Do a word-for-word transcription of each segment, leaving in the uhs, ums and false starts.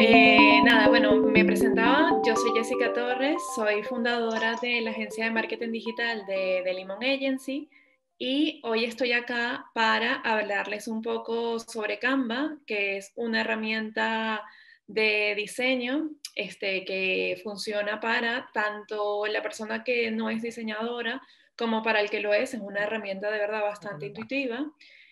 Eh, nada, bueno, me presentaba, yo soy Jessica Torres, soy fundadora de la agencia de marketing digital de, de Limón Agency y hoy estoy acá para hablarles un poco sobre Canva, que es una herramienta de diseño este, que funciona para tanto la persona que no es diseñadora como para el que lo es. Es una herramienta de verdad bastante intuitiva.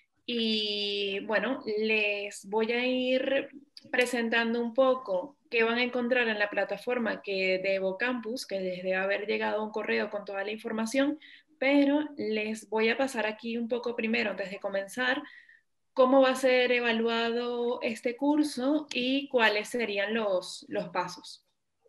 Y bueno, les voy a ir presentando un poco qué van a encontrar en la plataforma que de EvoCampus, que les debe haber llegado un correo con toda la información, pero les voy a pasar aquí un poco primero, antes de comenzar, cómo va a ser evaluado este curso y cuáles serían los, los pasos.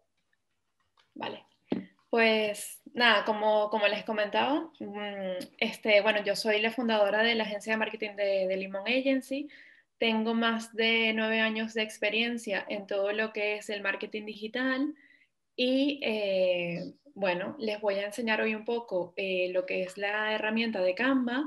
Vale. Pues nada, como, como les comentaba, este, bueno, yo soy la fundadora de la agencia de marketing de, de Limón Agency. Tengo más de nueve años de experiencia en todo lo que es el marketing digital y eh, bueno, les voy a enseñar hoy un poco eh, lo que es la herramienta de Canva,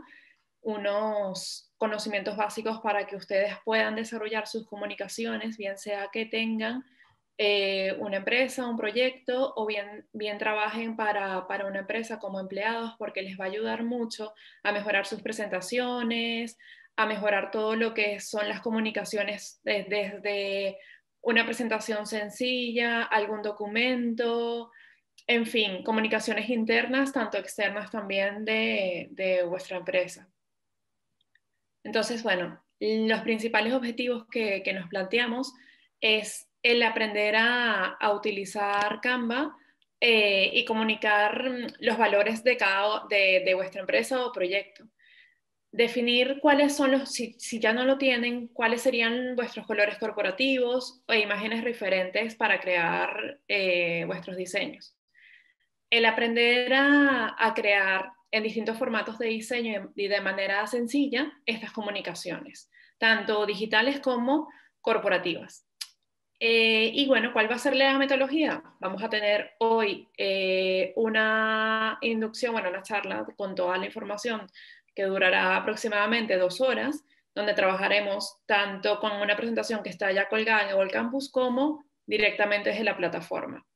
unos conocimientos básicos para que ustedes puedan desarrollar sus comunicaciones, bien sea que tengan eh, una empresa, un proyecto o bien, bien trabajen para, para una empresa como empleados, porque les va a ayudar mucho a mejorar sus presentaciones, a mejorar todo lo que son las comunicaciones desde, desde una presentación sencilla, algún documento, en fin, comunicaciones internas, tanto externas también de, de vuestra empresa. Entonces, bueno, los principales objetivos que, que nos planteamos es el aprender a, a utilizar Canva eh, y comunicar los valores de, cada, de, de vuestra empresa o proyecto. Definir cuáles son los, si, si, ya no lo tienen, cuáles serían vuestros colores corporativos o imágenes referentes para crear eh, vuestros diseños. El aprender a, a crear en distintos formatos de diseño y de manera sencilla estas comunicaciones, tanto digitales como corporativas. Eh, y bueno, ¿cuál va a ser la metodología? Vamos a tener hoy eh, una inducción, bueno, una charla con toda la información que durará aproximadamente dos horas, donde trabajaremos tanto con una presentación que está ya colgada en el Campus como directamente desde la plataforma.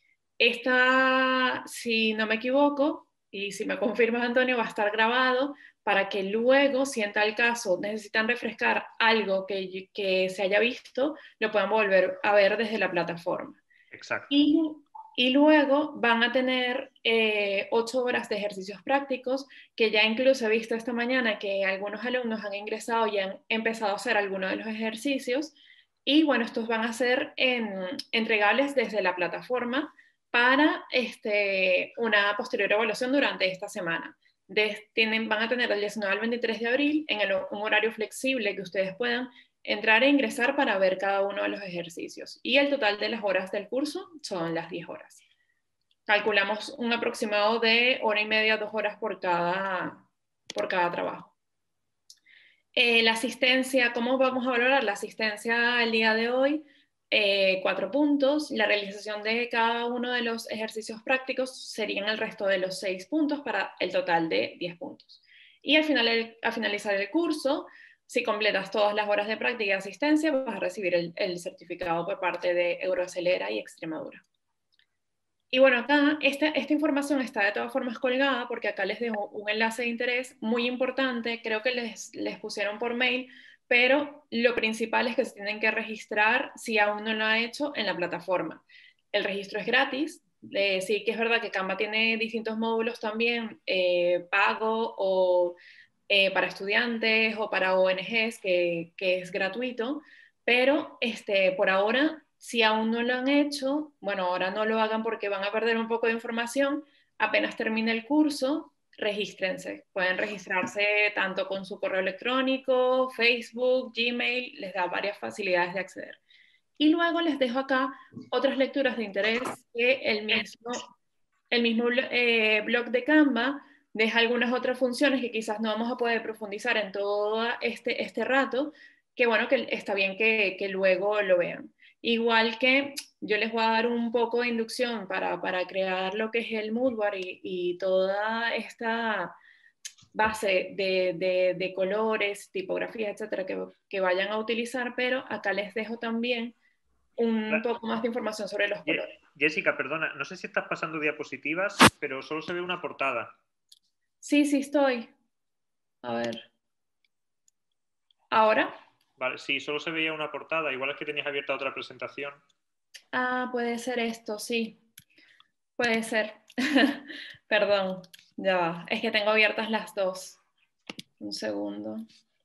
Esta, si no me equivoco, y si me confirmas, Antonio, va a estar grabado para que luego, si en tal caso necesitan refrescar algo que, que se haya visto, lo puedan volver a ver desde la plataforma. Exacto. Y, y luego van a tener eh, ocho horas de ejercicios prácticos, que ya incluso he visto esta mañana que algunos alumnos han ingresado y han empezado a hacer algunos de los ejercicios. Y bueno, estos van a ser en, entregables desde la plataforma para este, una posterior evaluación durante esta semana. De, tienen, van a tener del diecinueve al veintitrés de abril en el, un horario flexible que ustedes puedan entrar e ingresar para ver cada uno de los ejercicios. Y el total de las horas del curso son las diez horas. Calculamos un aproximado de hora y media, dos horas por cada, por cada trabajo. Eh, la asistencia, ¿cómo vamos a valorar la asistencia el día de hoy? Eh, cuatro puntos. La realización de cada uno de los ejercicios prácticos serían el resto de los seis puntos para el total de diez puntos. Y al, final, el, al finalizar el curso, si completas todas las horas de práctica y asistencia, vas a recibir el, el certificado por parte de Euroacelera y Extremadura. Y bueno, acá esta, esta información está de todas formas colgada porque acá les dejo un enlace de interés muy importante, creo que les, les pusieron por mail, pero lo principal es que se tienen que registrar si aún no lo ha hecho en la plataforma. El registro es gratis, eh, sí que es verdad que Canva tiene distintos módulos también, eh, pago o eh, para estudiantes o para O N Ges, que, que es gratuito, pero este, por ahora, si aún no lo han hecho, bueno, ahora no lo hagan porque van a perder un poco de información. Apenas termine el curso, regístrense. Pueden registrarse tanto con su correo electrónico, Facebook, Gmail, les da varias facilidades de acceder. Y luego les dejo acá otras lecturas de interés que el mismo, el mismo eh, blog de Canva deja algunas otras funciones que quizás no vamos a poder profundizar en todo este, este rato, que bueno, que está bien que, que luego lo vean. Igual que yo les voy a dar un poco de inducción para, para crear lo que es el Moodboard y, y toda esta base de, de, de colores, tipografías, etcétera, que, que vayan a utilizar, pero acá les dejo también un poco más de información sobre los colores. Jessica, perdona, no sé si estás pasando diapositivas, pero solo se ve una portada. Sí, sí estoy. A ver. ¿Ahora? Vale, sí, solo se veía una portada. Igual es que tenías abierta otra presentación. Ah, puede ser esto, sí. Puede ser. Perdón, ya va. Es que tengo abiertas las dos. Un segundo.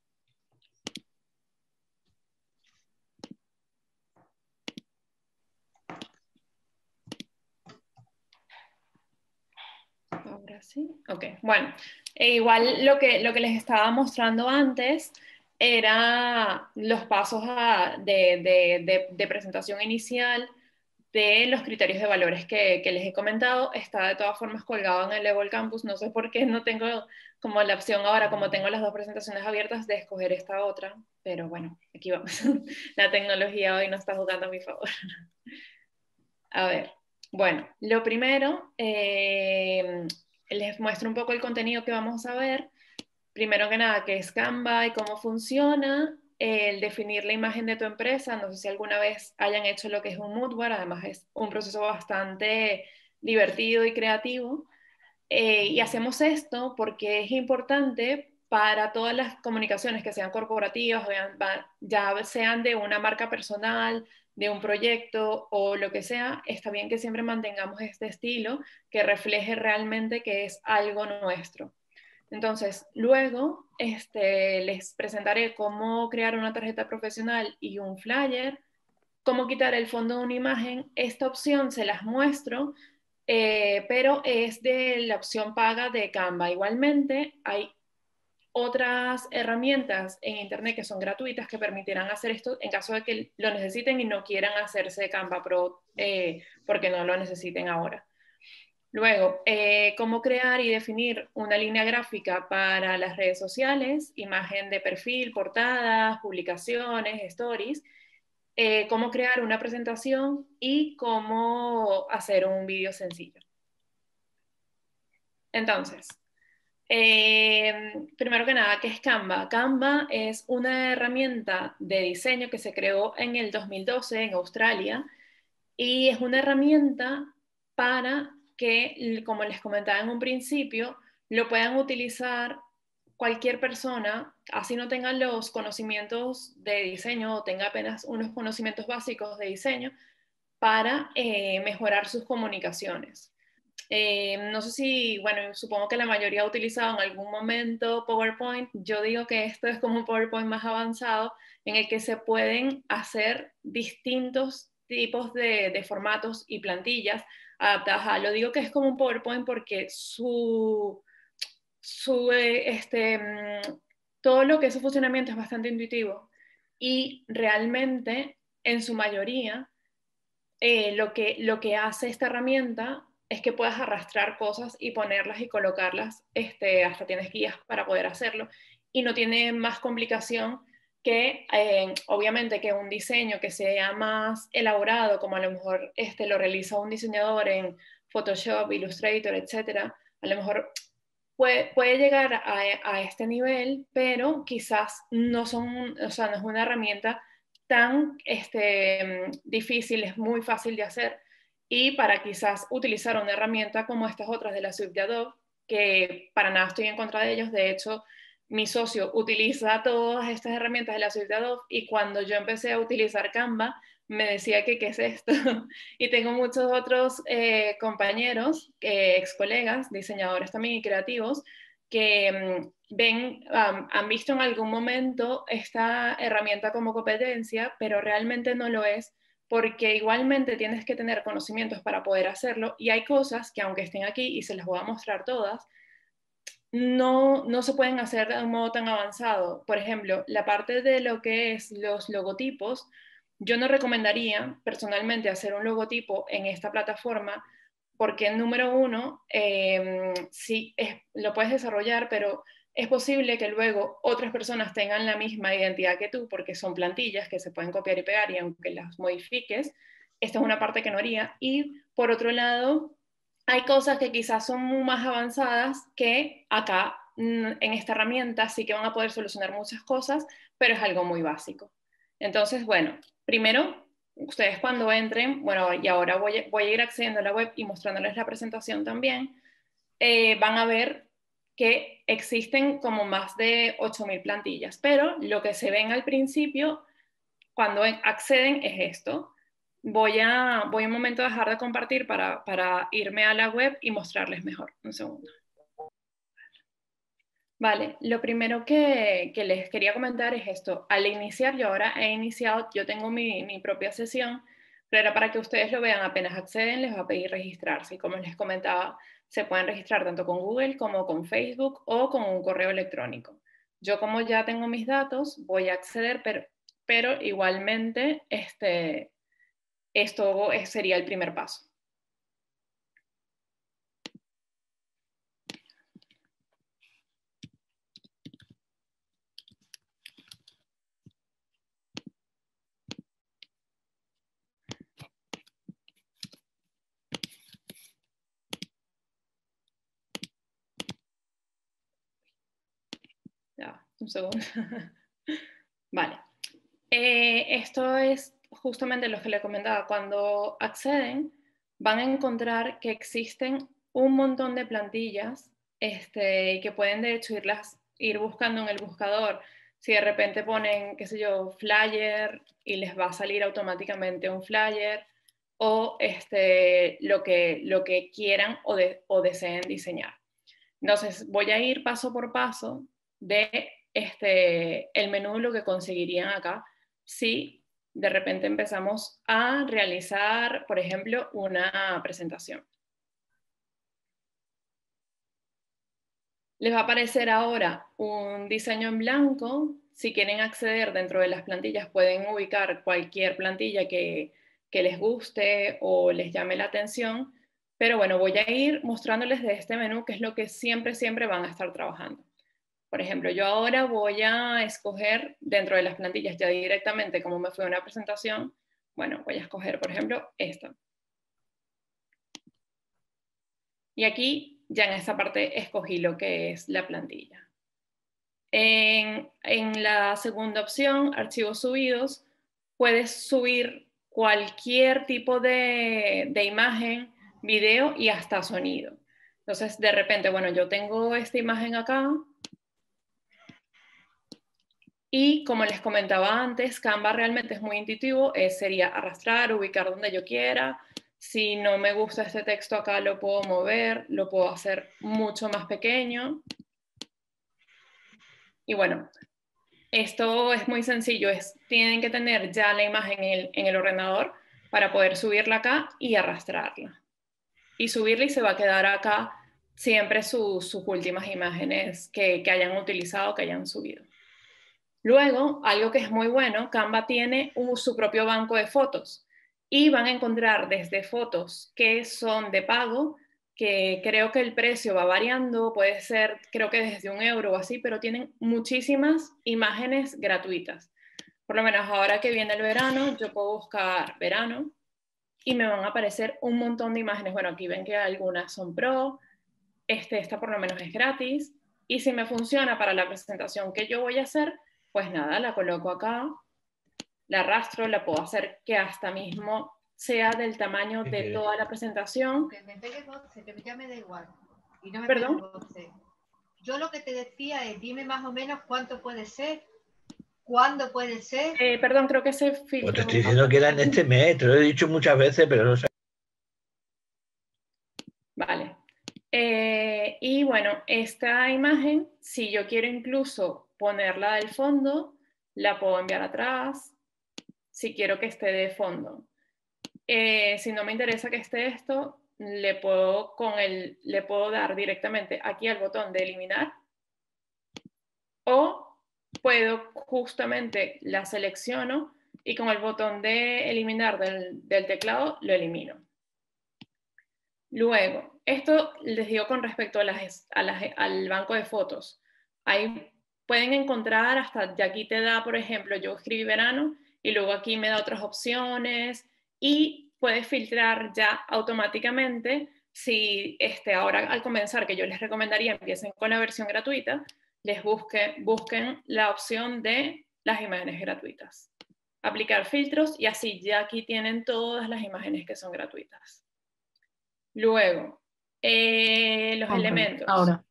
Ahora sí. Ok, bueno. E igual lo que, lo que les estaba mostrando antes era los pasos a- de, de, de, de presentación inicial de los criterios de valores que, que les he comentado. Está de todas formas colgado en el Evolve Campus. No sé por qué no tengo como la opción ahora, como tengo las dos presentaciones abiertas, de escoger esta otra. Pero bueno, aquí vamos. La tecnología hoy no está jugando a mi favor. A ver, bueno, lo primero, eh, les muestro un poco el contenido que vamos a ver. Primero que nada, qué es Canva y cómo funciona, el definir la imagen de tu empresa. No sé si alguna vez hayan hecho lo que es un mood board, además es un proceso bastante divertido y creativo. Eh, y hacemos esto porque es importante para todas las comunicaciones que sean corporativas, ya sean de una marca personal, de un proyecto o lo que sea. Está bien que siempre mantengamos este estilo que refleje realmente que es algo nuestro. Entonces, luego este, les presentaré cómo crear una tarjeta profesional y un flyer, cómo quitar el fondo de una imagen. Esta opción se las muestro, eh, pero es de la opción paga de Canva. Igualmente, hay otras herramientas en Internet que son gratuitas que permitirán hacer esto en caso de que lo necesiten y no quieran hacerse Canva Pro eh, porque no lo necesiten ahora. Luego, eh, cómo crear y definir una línea gráfica para las redes sociales, imagen de perfil, portadas, publicaciones, stories, eh, cómo crear una presentación y cómo hacer un vídeo sencillo. Entonces, eh, primero que nada, ¿qué es Canva? Canva es una herramienta de diseño que se creó en el dos mil doce en Australia y es una herramienta para que, como les comentaba en un principio, lo puedan utilizar cualquier persona, así no tengan los conocimientos de diseño o tenga apenas unos conocimientos básicos de diseño, para eh, mejorar sus comunicaciones. Eh, no sé si, bueno, supongo que la mayoría ha utilizado en algún momento PowerPoint. Yo digo que esto es como un PowerPoint más avanzado en el que se pueden hacer distintos tipos de, de formatos y plantillas adaptadas a, lo digo que es como un PowerPoint porque su, su eh, este, mm, todo lo que es su funcionamiento es bastante intuitivo y realmente en su mayoría eh, lo, que, lo que hace esta herramienta es que puedas arrastrar cosas y ponerlas y colocarlas, este, hasta tienes guías para poder hacerlo, y no tiene más complicación que, eh, obviamente, que un diseño que sea más elaborado, como a lo mejor este, lo realiza un diseñador en Photoshop, Illustrator, etcétera, a lo mejor puede, puede llegar a, a este nivel, pero quizás no son, o sea, no es una herramienta tan este, difícil, es muy fácil de hacer. Y para quizás utilizar una herramienta como estas otras de la suite de Adobe, que para nada estoy en contra de ellos, de hecho, mi socio utiliza todas estas herramientas de la suite de Adobe y cuando yo empecé a utilizar Canva, me decía que qué es esto. Y tengo muchos otros eh, compañeros, eh, ex colegas, diseñadores también y creativos, que um, ven, um, han visto en algún momento esta herramienta como competencia, pero realmente no lo es, porque igualmente tienes que tener conocimientos para poder hacerlo y hay cosas que aunque estén aquí y se las voy a mostrar todas, no, no se pueden hacer de un modo tan avanzado. Por ejemplo, la parte de lo que es los logotipos, yo no recomendaría personalmente hacer un logotipo en esta plataforma porque número uno, eh, sí, es, lo puedes desarrollar, pero es posible que luego otras personas tengan la misma identidad que tú porque son plantillas que se pueden copiar y pegar y aunque las modifiques, esta es una parte que no haría. Y por otro lado, hay cosas que quizás son más avanzadas que acá mm, en esta herramienta sí que van a poder solucionar muchas cosas, pero es algo muy básico. Entonces, bueno, primero ustedes cuando entren, bueno, y ahora voy a, voy a ir accediendo a la web y mostrándoles la presentación también, eh, van a ver que existen como más de ocho mil plantillas, pero lo que se ven al principio cuando acceden es esto. Voy a, voy un momento a dejar de compartir para, para irme a la web y mostrarles mejor. Un segundo. Vale, lo primero que, que les quería comentar es esto. Al iniciar, yo ahora he iniciado, yo tengo mi, mi propia sesión, pero era para que ustedes lo vean, apenas acceden, les va a pedir registrarse. Y como les comentaba, se pueden registrar tanto con Google como con Facebook o con un correo electrónico. Yo como ya tengo mis datos, voy a acceder, pero, pero igualmente este, esto sería el primer paso. Ya, un segundo. Vale. Eh, esto es justamente lo que les comentaba. Cuando acceden, van a encontrar que existen un montón de plantillas este, y que pueden de hecho irlas, ir buscando en el buscador. Si de repente ponen, qué sé yo, flyer y les va a salir automáticamente un flyer o este, lo, que, lo que quieran o, de, o deseen diseñar. Entonces, voy a ir paso por paso de este, el menú, lo que conseguirían acá, si de repente empezamos a realizar, por ejemplo, una presentación. Les va a aparecer ahora un diseño en blanco. Si quieren acceder dentro de las plantillas, pueden ubicar cualquier plantilla que, que les guste o les llame la atención. Pero bueno, voy a ir mostrándoles de este menú, que es lo que siempre, siempre van a estar trabajando. Por ejemplo, yo ahora voy a escoger dentro de las plantillas ya directamente, como me fue una presentación, bueno, voy a escoger, por ejemplo, esta. Y aquí ya en esta parte escogí lo que es la plantilla. En, en la segunda opción, archivos subidos, puedes subir cualquier tipo de, de imagen, video y hasta sonido. Entonces, de repente, bueno, yo tengo esta imagen acá, y como les comentaba antes, Canva realmente es muy intuitivo, eh, sería arrastrar, ubicar donde yo quiera. Si no me gusta este texto acá, lo puedo mover, lo puedo hacer mucho más pequeño. Y bueno, esto es muy sencillo, es, tienen que tener ya la imagen en el, en el ordenador para poder subirla acá y arrastrarla. Y subirla y se va a quedar acá siempre su, sus últimas imágenes que, que hayan utilizado, que hayan subido. Luego, algo que es muy bueno, Canva tiene un, su propio banco de fotos y van a encontrar desde fotos que son de pago, que creo que el precio va variando, puede ser creo que desde un euro o así, pero tienen muchísimas imágenes gratuitas. Por lo menos ahora que viene el verano, yo puedo buscar verano y me van a aparecer un montón de imágenes. Bueno, aquí ven que algunas son pro, este, esta por lo menos es gratis, y si me funciona para la presentación que yo voy a hacer, pues nada, la coloco acá, la arrastro, la puedo hacer que hasta mismo sea del tamaño de toda la presentación. Que me pegue voce, que ya me da igual. Y no me ¿Perdón? pegue voce. Yo lo que te decía es, dime más o menos cuánto puede ser, cuándo puede ser. Eh, perdón, creo que se filtró. Pues te estoy diciendo que era en este mes, te lo he dicho muchas veces, pero no sé. Vale. Eh, y bueno, esta imagen, si yo quiero incluso ponerla del fondo, la puedo enviar atrás, si quiero que esté de fondo. Eh, si no me interesa que esté esto, le puedo, con el, le puedo dar directamente aquí al botón de eliminar, o puedo justamente la selecciono y con el botón de eliminar del, del teclado lo elimino. Luego, esto les digo con respecto a las, a las, al banco de fotos. Ahí pueden encontrar hasta, ya aquí te da, por ejemplo, yo escribí verano y luego aquí me da otras opciones y puedes filtrar ya automáticamente. Si este, ahora al comenzar, que yo les recomendaría empiecen con la versión gratuita, les busque, busquen la opción de las imágenes gratuitas. aplicar filtros y así ya aquí tienen todas las imágenes que son gratuitas. Luego, eh, los Ok, elementos. ahora.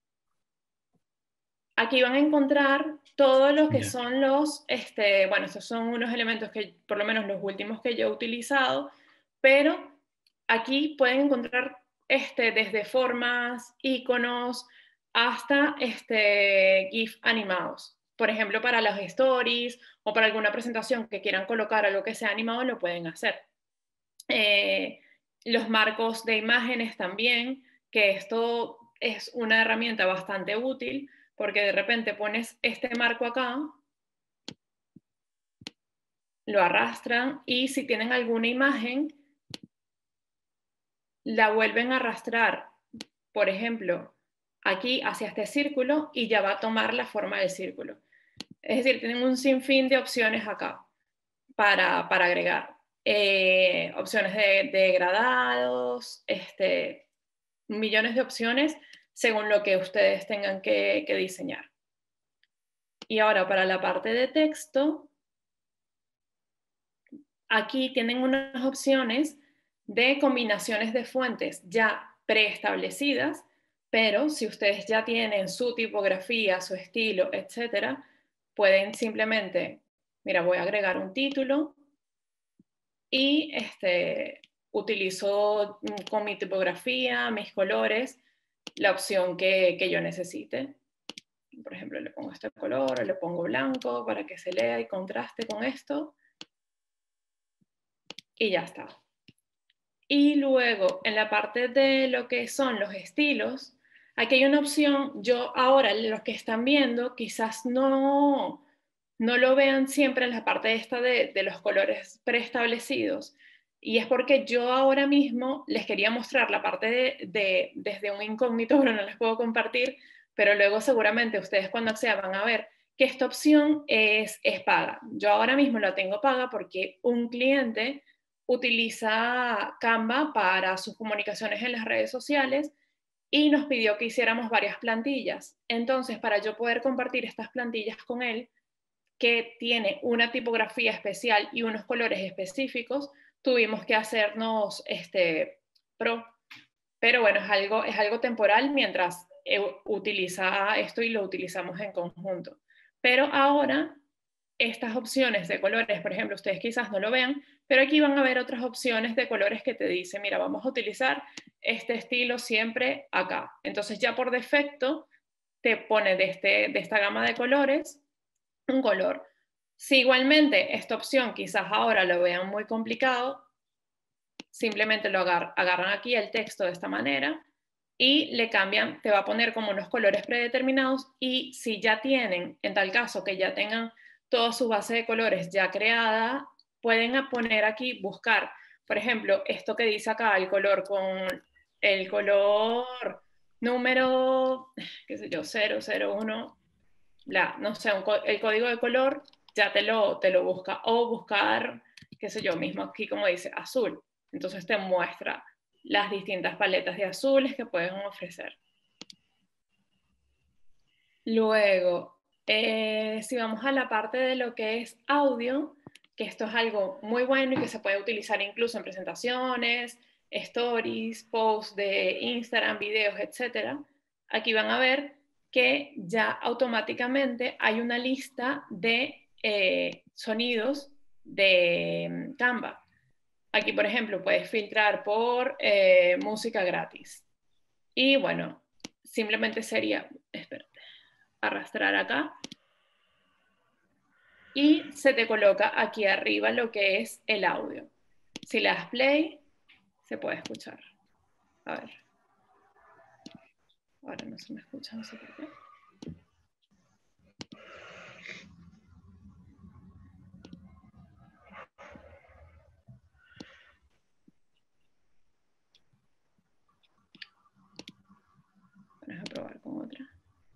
Aquí van a encontrar todo lo que Ya. son los, este, bueno, estos son unos elementos que, por lo menos los últimos que yo he utilizado, pero aquí pueden encontrar este, desde formas, iconos, hasta este, GIF animados. Por ejemplo, para las stories o para alguna presentación que quieran colocar algo que sea animado, lo pueden hacer. Eh, los marcos de imágenes también, que esto es una herramienta bastante útil, porque de repente pones este marco acá, lo arrastran y si tienen alguna imagen, la vuelven a arrastrar, por ejemplo, aquí hacia este círculo y ya va a tomar la forma del círculo. Es decir, tienen un sinfín de opciones acá para, para agregar. Eh, opciones de, de gradados, este, millones de opciones según lo que ustedes tengan que, que diseñar. Y ahora para la parte de texto, aquí tienen unas opciones de combinaciones de fuentes ya preestablecidas, pero si ustedes ya tienen su tipografía, su estilo, etcétera, pueden simplemente, mira, voy a agregar un título y este, utilizo con mi tipografía, mis colores, la opción que, que yo necesite. Por ejemplo, le pongo este color, o le pongo blanco para que se lea y contraste con esto. Y ya está. Y luego, en la parte de lo que son los estilos, aquí hay una opción, yo ahora, los que están viendo, quizás no, no lo vean siempre en la parte esta de, de los colores preestablecidos, y es porque yo ahora mismo les quería mostrar la parte de, de, desde un incógnito, pero no les puedo compartir, pero luego seguramente ustedes cuando accedan van a ver que esta opción es, es paga. Yo ahora mismo la tengo paga porque un cliente utiliza Canva para sus comunicaciones en las redes sociales y nos pidió que hiciéramos varias plantillas. Entonces, para yo poder compartir estas plantillas con él, que tiene una tipografía especial y unos colores específicos, tuvimos que hacernos este, pro. Pero bueno, es algo, es algo temporal mientras utiliza esto y lo utilizamos en conjunto. Pero ahora, estas opciones de colores, por ejemplo, ustedes quizás no lo vean, pero aquí van a ver otras opciones de colores que te dicen, mira, vamos a utilizar este estilo siempre acá. Entonces ya por defecto te pone de, este, de esta gama de colores un color. Si igualmente esta opción quizás ahora lo vean muy complicado, simplemente lo agar agarran aquí el texto de esta manera y le cambian, te va a poner como unos colores predeterminados y si ya tienen, en tal caso que ya tengan toda su base de colores ya creada, pueden poner aquí, buscar, por ejemplo, esto que dice acá, el color con el color número, qué sé yo, cero cero uno, la, no sé, un, el código de color ya te lo, te lo busca, o buscar, qué sé yo, mismo aquí como dice, azul. Entonces te muestra las distintas paletas de azules que pueden ofrecer. Luego, eh, si vamos a la parte de lo que es audio, que esto es algo muy bueno y que se puede utilizar incluso en presentaciones, stories, posts de Instagram, videos, etcétera. Aquí van a ver que ya automáticamente hay una lista de eh, sonidos de Canva. Aquí, por ejemplo, puedes filtrar por eh, música gratis. Y bueno, simplemente sería, espérate, arrastrar acá. Y se te coloca aquí arriba lo que es el audio. Si le das play, se puede escuchar. A ver. Ahora no se me escucha, no sé por qué. Vamos a probar con otra.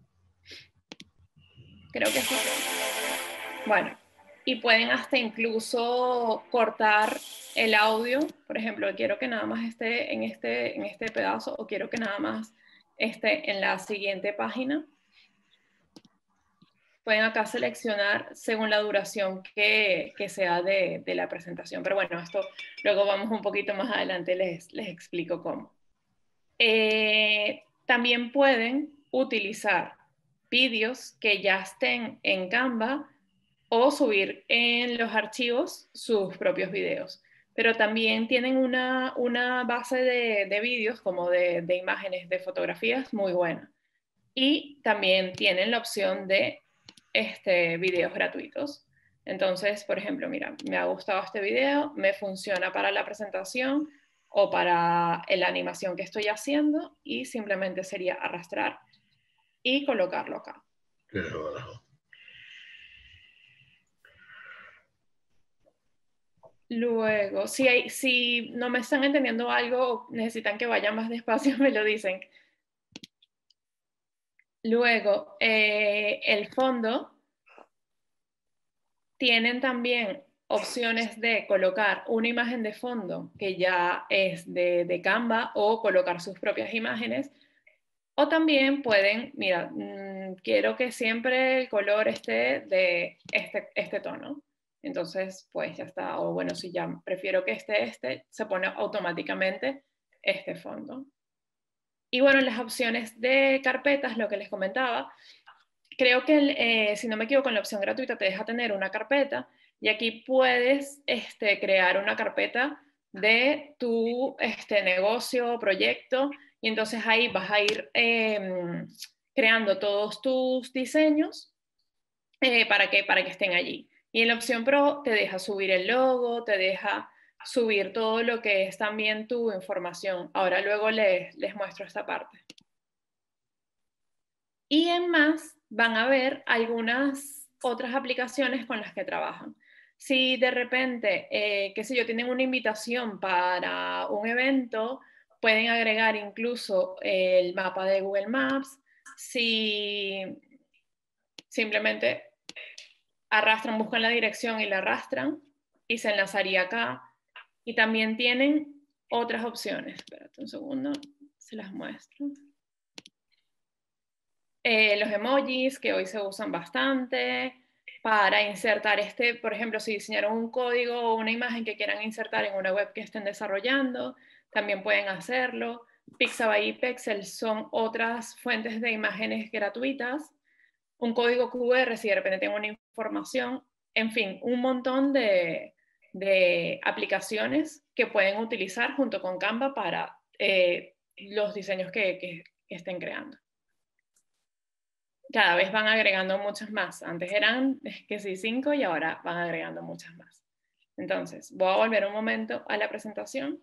Creo que sí. Bueno, y pueden hasta incluso cortar el audio. Por ejemplo, quiero que nada más esté en este, en este pedazo o quiero que nada más esté en la siguiente página. pueden acá seleccionar según la duración que, que sea de, de la presentación. Pero bueno, esto luego vamos un poquito más adelante, les, les explico cómo. Eh, también pueden utilizar vídeos que ya estén en Canva o subir en los archivos sus propios videos. Pero también tienen una, una base de, de vídeos, como de, de imágenes, de fotografías, muy buena. Y también tienen la opción de este, videos gratuitos. Entonces, por ejemplo, mira, me ha gustado este video, me funciona para la presentación o para la animación que estoy haciendo, y simplemente sería arrastrar y colocarlo acá. Luego, si, hay, si no me están entendiendo algo o necesitan que vaya más despacio, me lo dicen. Luego, eh, el fondo, tienen también opciones de colocar una imagen de fondo que ya es de, de Canva, o colocar sus propias imágenes. O también pueden, mira, mmm, quiero que siempre el color esté de este, este tono. Entonces, pues ya está. O bueno, si ya prefiero que esté este, se pone automáticamente este fondo. Y bueno, las opciones de carpetas, lo que les comentaba, creo que, eh, si no me equivoco, en la opción gratuita te deja tener una carpeta, y aquí puedes este, crear una carpeta de tu este, negocio o proyecto, y entonces ahí vas a ir eh, creando todos tus diseños eh, para, que, para que estén allí. Y en la opción Pro te deja subir el logo, te deja subir todo lo que es también tu información. Ahora luego les, les muestro esta parte. Y en más van a ver algunas otras aplicaciones con las que trabajan. Si de repente, eh, qué sé yo, tienen una invitación para un evento, pueden agregar incluso el mapa de Google Maps. Si simplemente arrastran, buscan la dirección y la arrastran, y se enlazaría acá. Y también tienen otras opciones. Espérate un segundo, se las muestro. Eh, los emojis, que hoy se usan bastante para insertar este, por ejemplo, si diseñaron un código o una imagen que quieran insertar en una web que estén desarrollando, también pueden hacerlo. Pixabay y Pexel son otras fuentes de imágenes gratuitas. Un código Q R si de repente tengo una información. En fin, un montón de, de aplicaciones que pueden utilizar junto con Canva para eh, los diseños que, que, que estén creando. Cada vez van agregando muchas más. Antes eran, que sí, cinco, y ahora van agregando muchas más. Entonces, voy a volver un momento a la presentación.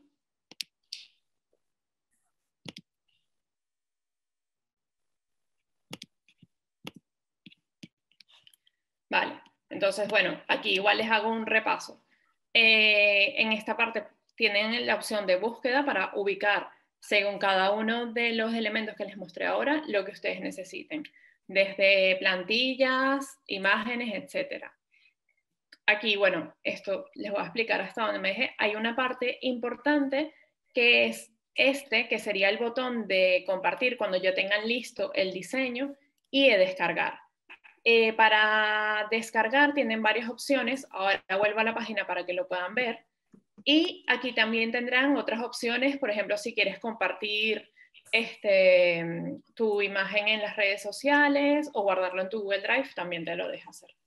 Vale, entonces, bueno, aquí igual les hago un repaso. Eh, en esta parte tienen la opción de búsqueda para ubicar, según cada uno de los elementos que les mostré ahora, lo que ustedes necesiten, desde plantillas, imágenes, etcétera. Aquí, bueno, esto les voy a explicar hasta donde me dejé. Hay una parte importante que es este, que sería el botón de compartir cuando ya tengan listo el diseño, y de descargar. Eh, para descargar tienen varias opciones. Ahora vuelvo a la página para que lo puedan ver. Y aquí también tendrán otras opciones, por ejemplo, si quieres compartir este, tu imagen en las redes sociales o guardarlo en tu Google Drive, también te lo deja hacer.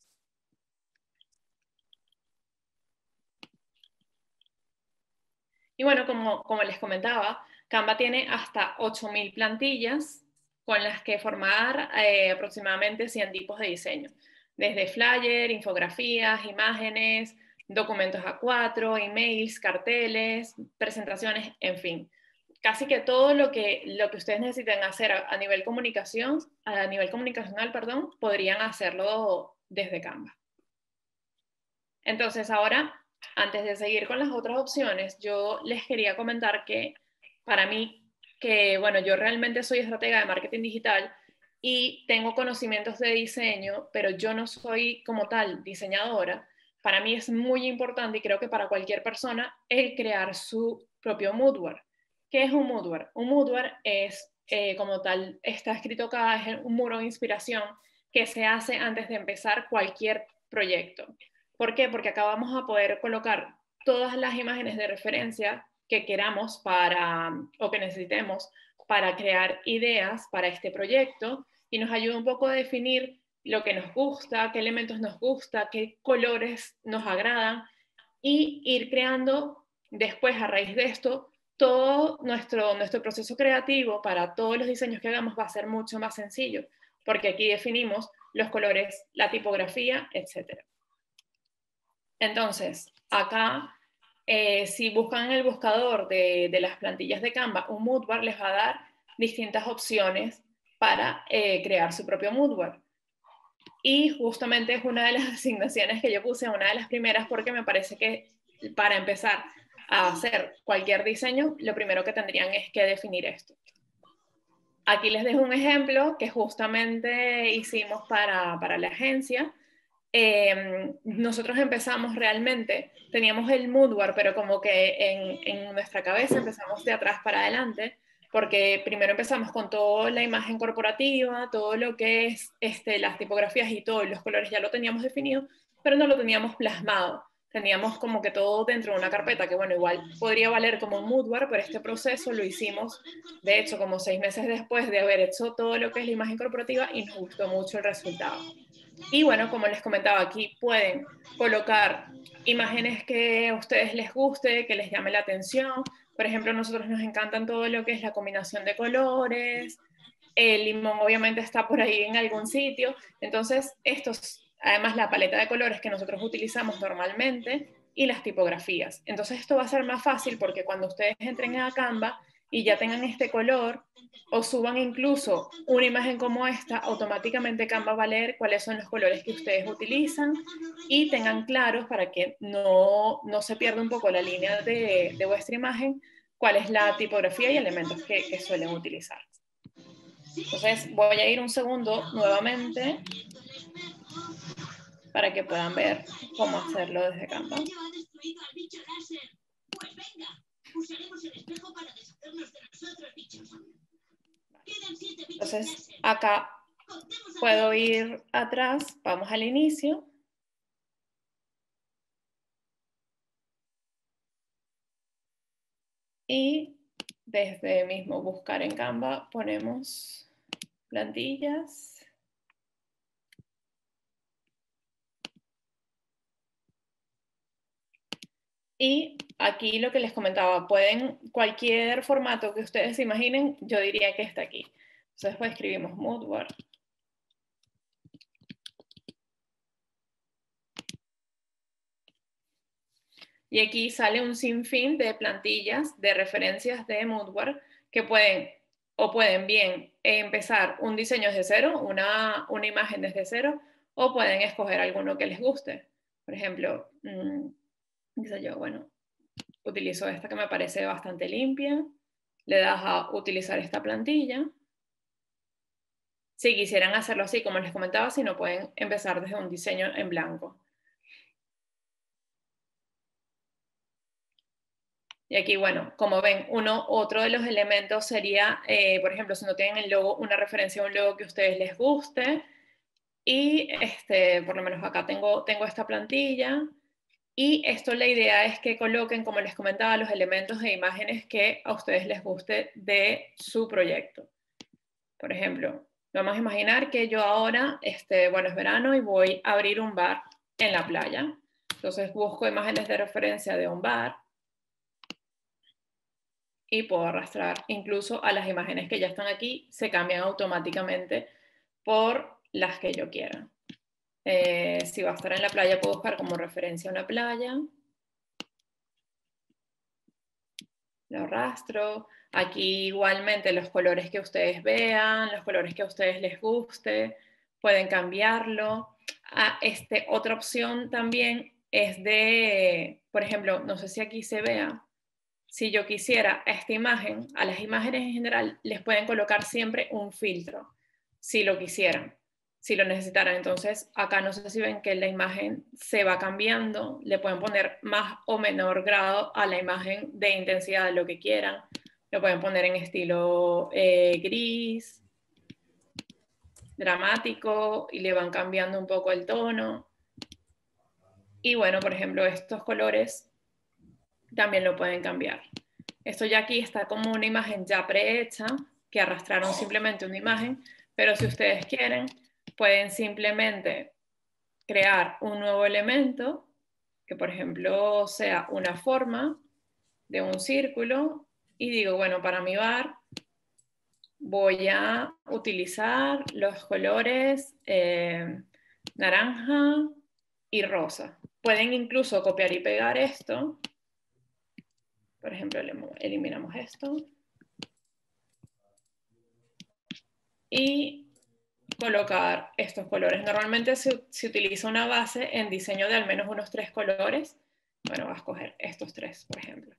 Y bueno, como, como les comentaba, Canva tiene hasta ocho mil plantillas con las que formar eh, aproximadamente cien tipos de diseño. Desde flyer, infografías, imágenes, documentos A cuatro, emails, carteles, presentaciones, en fin. Casi que todo lo que, lo que ustedes necesiten hacer a, a nivel comunicación, a nivel comunicacional, perdón, podrían hacerlo desde Canva. Entonces ahora, antes de seguir con las otras opciones, yo les quería comentar que para mí, que bueno, yo realmente soy estratega de marketing digital y tengo conocimientos de diseño, pero yo no soy como tal diseñadora. Para mí es muy importante, y creo que para cualquier persona, el crear su propio moodboard. ¿Qué es un moodboard? Un moodboard es, eh, como tal, está escrito acá, es un muro de inspiración que se hace antes de empezar cualquier proyecto. ¿Por qué? Porque acá vamos a poder colocar todas las imágenes de referencia que queramos para, o que necesitemos para crear ideas para este proyecto, y nos ayuda un poco a definir lo que nos gusta, qué elementos nos gusta, qué colores nos agradan, y ir creando después, a raíz de esto, todo nuestro, nuestro proceso creativo para todos los diseños que hagamos va a ser mucho más sencillo, porque aquí definimos los colores, la tipografía, etcétera. Entonces, acá, eh, si buscan en el buscador de, de las plantillas de Canva un moodboard, les va a dar distintas opciones para eh, crear su propio moodboard. Y justamente es una de las asignaciones que yo puse, una de las primeras, porque me parece que para empezar a hacer cualquier diseño, lo primero que tendrían es que definir esto. Aquí les dejo un ejemplo que justamente hicimos para, para la agencia. Eh, nosotros empezamos realmente, teníamos el moodboard, pero como que en, en nuestra cabeza empezamos de atrás para adelante, porque primero empezamos con toda la imagen corporativa, todo lo que es este, las tipografías y todos los colores ya lo teníamos definido, pero no lo teníamos plasmado. Teníamos como que todo dentro de una carpeta, que bueno, igual podría valer como un moodboard, pero este proceso lo hicimos, de hecho, como seis meses después de haber hecho todo lo que es la imagen corporativa, y nos gustó mucho el resultado. Y bueno, como les comentaba, aquí pueden colocar imágenes que a ustedes les guste, que les llame la atención. Por ejemplo, a nosotros nos encantan todo lo que es la combinación de colores. El limón obviamente está por ahí en algún sitio. Entonces, estos, además la paleta de colores que nosotros utilizamos normalmente y las tipografías. Entonces esto va a ser más fácil porque cuando ustedes entren a Canva y ya tengan este color, o suban incluso una imagen como esta, automáticamente Canva va a leer cuáles son los colores que ustedes utilizan y tengan claros, para que no, no se pierda un poco la línea de, de vuestra imagen, cuál es la tipografía y elementos que, que suelen utilizar. Entonces voy a ir un segundo nuevamente para que puedan ver cómo hacerlo desde Canva. Entonces, acá puedo ir atrás, vamos al inicio. Y desde mismo buscar en Canva ponemos plantillas. Y aquí lo que les comentaba, pueden, cualquier formato que ustedes se imaginen, yo diría que está aquí. Entonces pues escribimos moodboard. Y aquí sale un sinfín de plantillas, de referencias de moodboard, que pueden, o pueden bien empezar un diseño desde cero, una, una imagen desde cero, o pueden escoger alguno que les guste. Por ejemplo, mmm, dice yo, bueno, utilizo esta que me parece bastante limpia, le das a utilizar esta plantilla. Si quisieran hacerlo así, como les comentaba, si no, pueden empezar desde un diseño en blanco. Y aquí, bueno, como ven, uno, otro de los elementos sería, eh, por ejemplo, si no tienen el logo, una referencia a un logo que a ustedes les guste. Y este, por lo menos acá tengo, tengo esta plantilla. Y esto, la idea es que coloquen, como les comentaba, los elementos e imágenes que a ustedes les guste de su proyecto. Por ejemplo, vamos a imaginar que yo ahora, este, bueno, es verano y voy a abrir un bar en la playa. Entonces busco imágenes de referencia de un bar y puedo arrastrar incluso a las imágenes que ya están aquí, se cambian automáticamente por las que yo quiera. Eh, si va a estar en la playa, puedo buscar como referencia una playa. Lo arrastro. Aquí igualmente los colores que ustedes vean, los colores que a ustedes les guste, pueden cambiarlo. Ah, este, otra opción también es de, por ejemplo, no sé si aquí se vea, si yo quisiera esta imagen, a las imágenes en general les pueden colocar siempre un filtro, si lo quisieran, si lo necesitaran. Entonces acá no sé si ven que la imagen se va cambiando, le pueden poner más o menor grado a la imagen de intensidad de lo que quieran, lo pueden poner en estilo eh, gris, dramático y le van cambiando un poco el tono. Y bueno, por ejemplo, estos colores también lo pueden cambiar. Esto ya aquí está como una imagen ya prehecha, que arrastraron simplemente una imagen, pero si ustedes quieren, pueden simplemente crear un nuevo elemento, que por ejemplo sea una forma de un círculo, y digo, bueno, para mi bar voy a utilizar los colores eh, naranja y rosa. Pueden incluso copiar y pegar esto. Por ejemplo, eliminamos esto. Y colocar estos colores. Normalmente se, se utiliza una base en diseño de al menos unos tres colores. Bueno, voy a escoger estos tres, por ejemplo.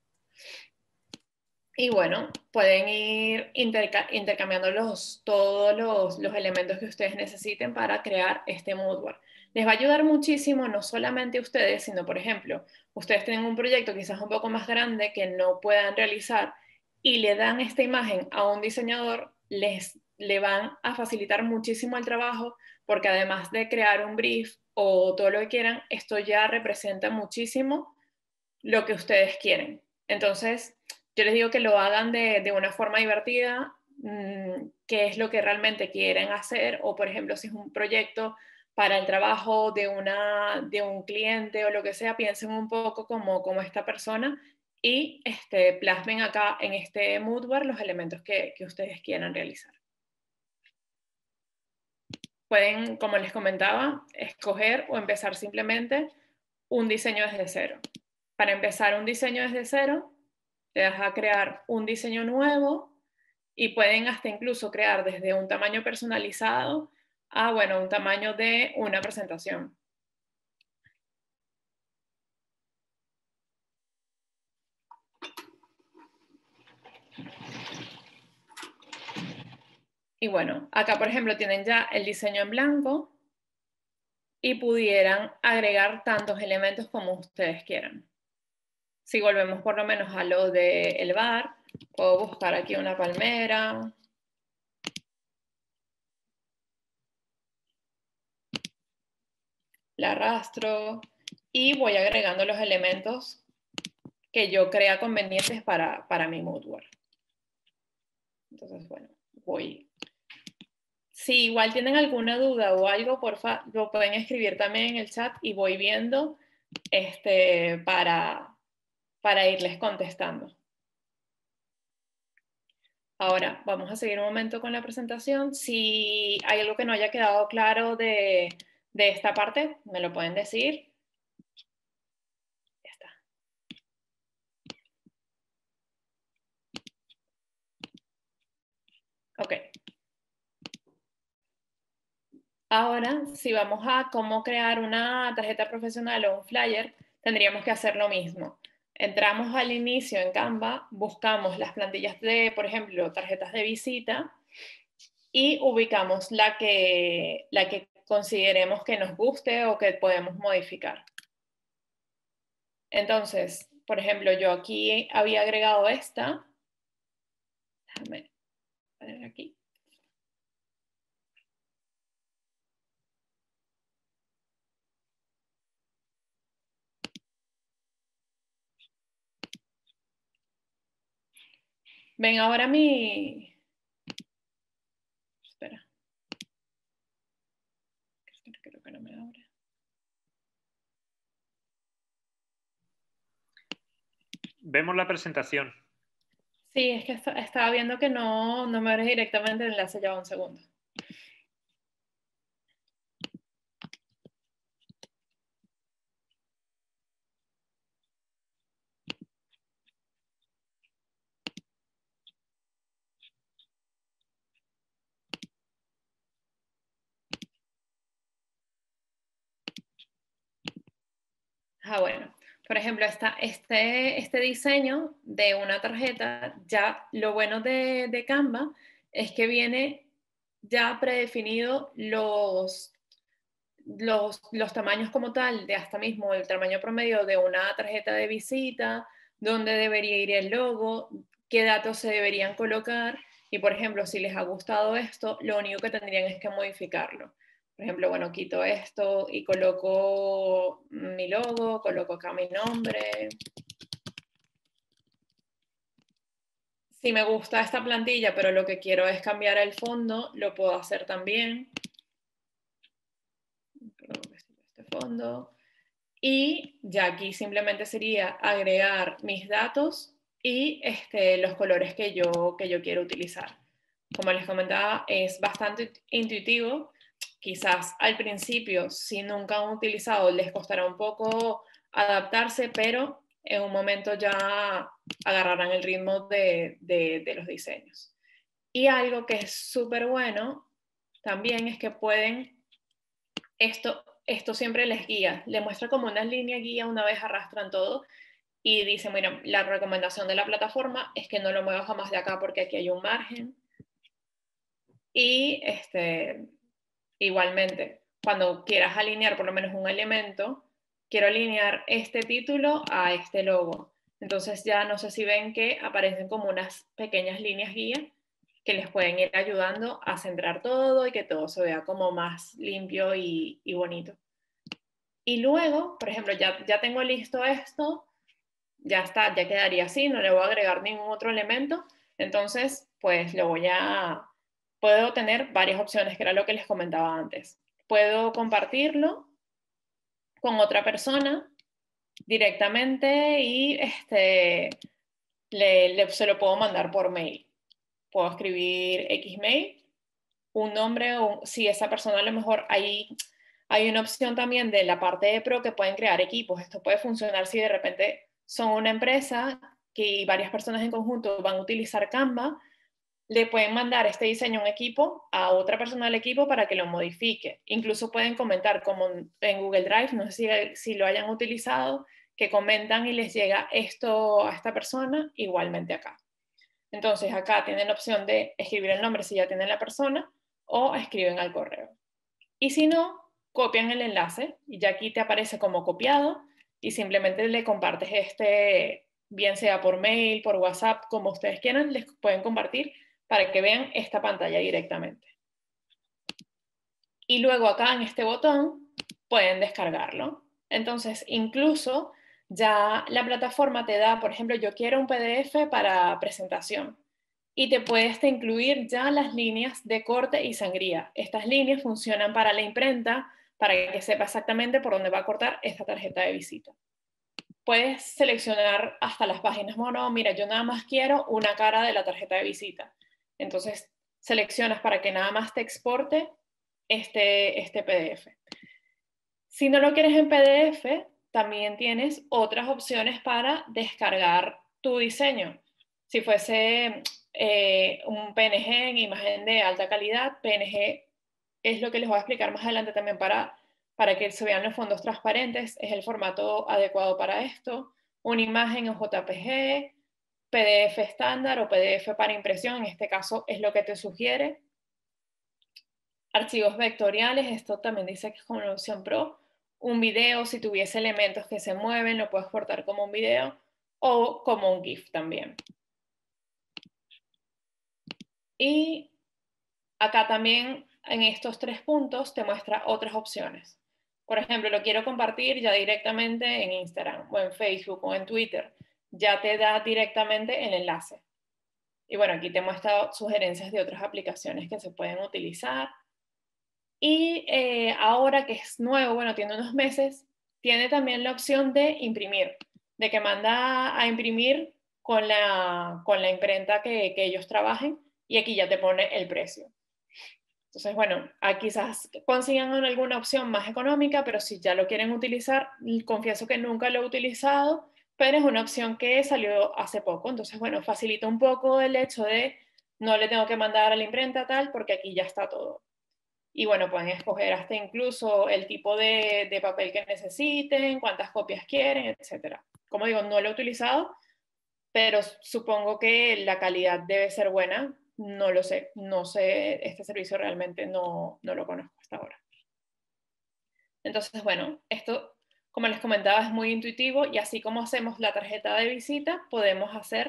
Y bueno, pueden ir interca intercambiando los, todos los, los elementos que ustedes necesiten para crear este mood board. Les va a ayudar muchísimo, no solamente a ustedes, sino, por ejemplo, ustedes tienen un proyecto quizás un poco más grande que no puedan realizar y le dan esta imagen a un diseñador, les le van a facilitar muchísimo el trabajo, porque además de crear un brief o todo lo que quieran, esto ya representa muchísimo lo que ustedes quieren. Entonces, yo les digo que lo hagan de, de una forma divertida, mmm, qué es lo que realmente quieren hacer, o por ejemplo, si es un proyecto para el trabajo de, una, de un cliente o lo que sea, piensen un poco como, como esta persona y este, plasmen acá en este mood board los elementos que, que ustedes quieran realizar. Pueden, como les comentaba, escoger o empezar simplemente un diseño desde cero. Para empezar un diseño desde cero, te deja crear un diseño nuevo y pueden hasta incluso crear desde un tamaño personalizado a, bueno, un tamaño de una presentación. Y bueno, acá por ejemplo tienen ya el diseño en blanco y pudieran agregar tantos elementos como ustedes quieran. Si volvemos por lo menos a lo del bar, puedo buscar aquí una palmera. La arrastro y voy agregando los elementos que yo crea convenientes para, para mi mood board. Entonces, bueno, voy. Si igual tienen alguna duda o algo, porfa, lo pueden escribir también en el chat y voy viendo este, para, para irles contestando. Ahora, vamos a seguir un momento con la presentación. Si hay algo que no haya quedado claro de, de esta parte, me lo pueden decir. Ya está. Ok. Ahora, si vamos a cómo crear una tarjeta profesional o un flyer, tendríamos que hacer lo mismo. Entramos al inicio en Canva, buscamos las plantillas de, por ejemplo, tarjetas de visita y ubicamos la que, la que consideremos que nos guste o que podemos modificar. Entonces, por ejemplo, yo aquí había agregado esta. Déjame poner aquí. Ven ahora mi... Espera. Creo que no me abre. Vemos la presentación. Sí, es que está, estaba viendo que no, no me abre directamente el enlace, ya va un segundo. Ah, bueno, por ejemplo, esta, este, este diseño de una tarjeta, ya lo bueno de, de Canva es que viene ya predefinido los, los, los tamaños como tal, de hasta mismo el tamaño promedio de una tarjeta de visita, dónde debería ir el logo, qué datos se deberían colocar Y por ejemplo, si les ha gustado esto, lo único que tendrían es que modificarlo. Por ejemplo, bueno, quito esto y coloco mi logo, coloco acá mi nombre. Si me gusta esta plantilla, pero lo que quiero es cambiar el fondo, lo puedo hacer también. Este fondo. Y ya aquí simplemente sería agregar mis datos y este, los colores que yo, que yo quiero utilizar. Como les comentaba, es bastante intuitivo. Quizás al principio, si nunca han utilizado, les costará un poco adaptarse, pero en un momento ya agarrarán el ritmo de, de, de los diseños. Y algo que es súper bueno también es que pueden, esto, esto siempre les guía, les muestra como una línea guía una vez arrastran todo y dicen, bueno, la recomendación de la plataforma es que no lo muevas jamás de acá porque aquí hay un margen. Y este, igualmente, cuando quieras alinear por lo menos un elemento, quiero alinear este título a este logo. Entonces ya no sé si ven que aparecen como unas pequeñas líneas guía que les pueden ir ayudando a centrar todo y que todo se vea como más limpio y, y bonito. Y luego, por ejemplo, ya, ya tengo listo esto, ya está, ya quedaría así, no le voy a agregar ningún otro elemento. Entonces, pues lo voy a... Puedo tener varias opciones, que era lo que les comentaba antes. Puedo compartirlo con otra persona directamente y este, le, le, se lo puedo mandar por mail. Puedo escribir X mail, un nombre, o si esa persona a lo mejor hay, hay una opción también de la parte de pro que pueden crear equipos. Esto puede funcionar si de repente son una empresa que varias personas en conjunto van a utilizar Canva, le pueden mandar este diseño a un equipo, a otra persona del equipo para que lo modifique. Incluso pueden comentar, como en Google Drive, no sé si, si lo hayan utilizado, que comentan y les llega esto a esta persona, igualmente acá. Entonces acá tienen la opción de escribir el nombre si ya tienen la persona, o escriben al correo. Y si no, copian el enlace y ya aquí te aparece como copiado y simplemente le compartes este, bien sea por mail, por WhatsApp, como ustedes quieran, les pueden compartir para que vean esta pantalla directamente. Y luego acá en este botón pueden descargarlo. Entonces, incluso ya la plataforma te da, por ejemplo, yo quiero un P D F para presentación y te puedes incluir ya las líneas de corte y sangría. Estas líneas funcionan para la imprenta, para que sepa exactamente por dónde va a cortar esta tarjeta de visita. Puedes seleccionar hasta las páginas mono. Mira, yo nada más quiero una cara de la tarjeta de visita. Entonces, seleccionas para que nada más te exporte este, este P D F. Si no lo quieres en P D F, también tienes otras opciones para descargar tu diseño. Si fuese eh, un P N G en imagen de alta calidad, P N G es lo que les voy a explicar más adelante también para, para que se vean los fondos transparentes, es el formato adecuado para esto. Una imagen en J P G, P D F estándar o P D F para impresión, en este caso es lo que te sugiere. Archivos vectoriales, esto también dice que es como la opción Pro. Un video, si tuviese elementos que se mueven, lo puedo exportar como un video o como un GIF también. Y acá también en estos tres puntos te muestra otras opciones. Por ejemplo, lo quiero compartir ya directamente en Instagram o en Facebook o en Twitter. Ya te da directamente el enlace. Y bueno, aquí te muestra sugerencias de otras aplicaciones que se pueden utilizar. Y eh, ahora que es nuevo, bueno, tiene unos meses, tiene también la opción de imprimir, de que manda a imprimir con la, con la imprenta que, que ellos trabajen y aquí ya te pone el precio. Entonces, bueno, quizás consigan alguna opción más económica, pero si ya lo quieren utilizar, confieso que nunca lo he utilizado, pero es una opción que salió hace poco. Entonces, bueno, facilita un poco el hecho de no le tengo que mandar a la imprenta tal, porque aquí ya está todo. Y bueno, pueden escoger hasta incluso el tipo de, de papel que necesiten, cuántas copias quieren, etcétera. Como digo, no lo he utilizado, pero supongo que la calidad debe ser buena. No lo sé, no sé, este servicio realmente no, no lo conozco hasta ahora. Entonces, bueno, esto, como les comentaba, es muy intuitivo y así como hacemos la tarjeta de visita, podemos hacer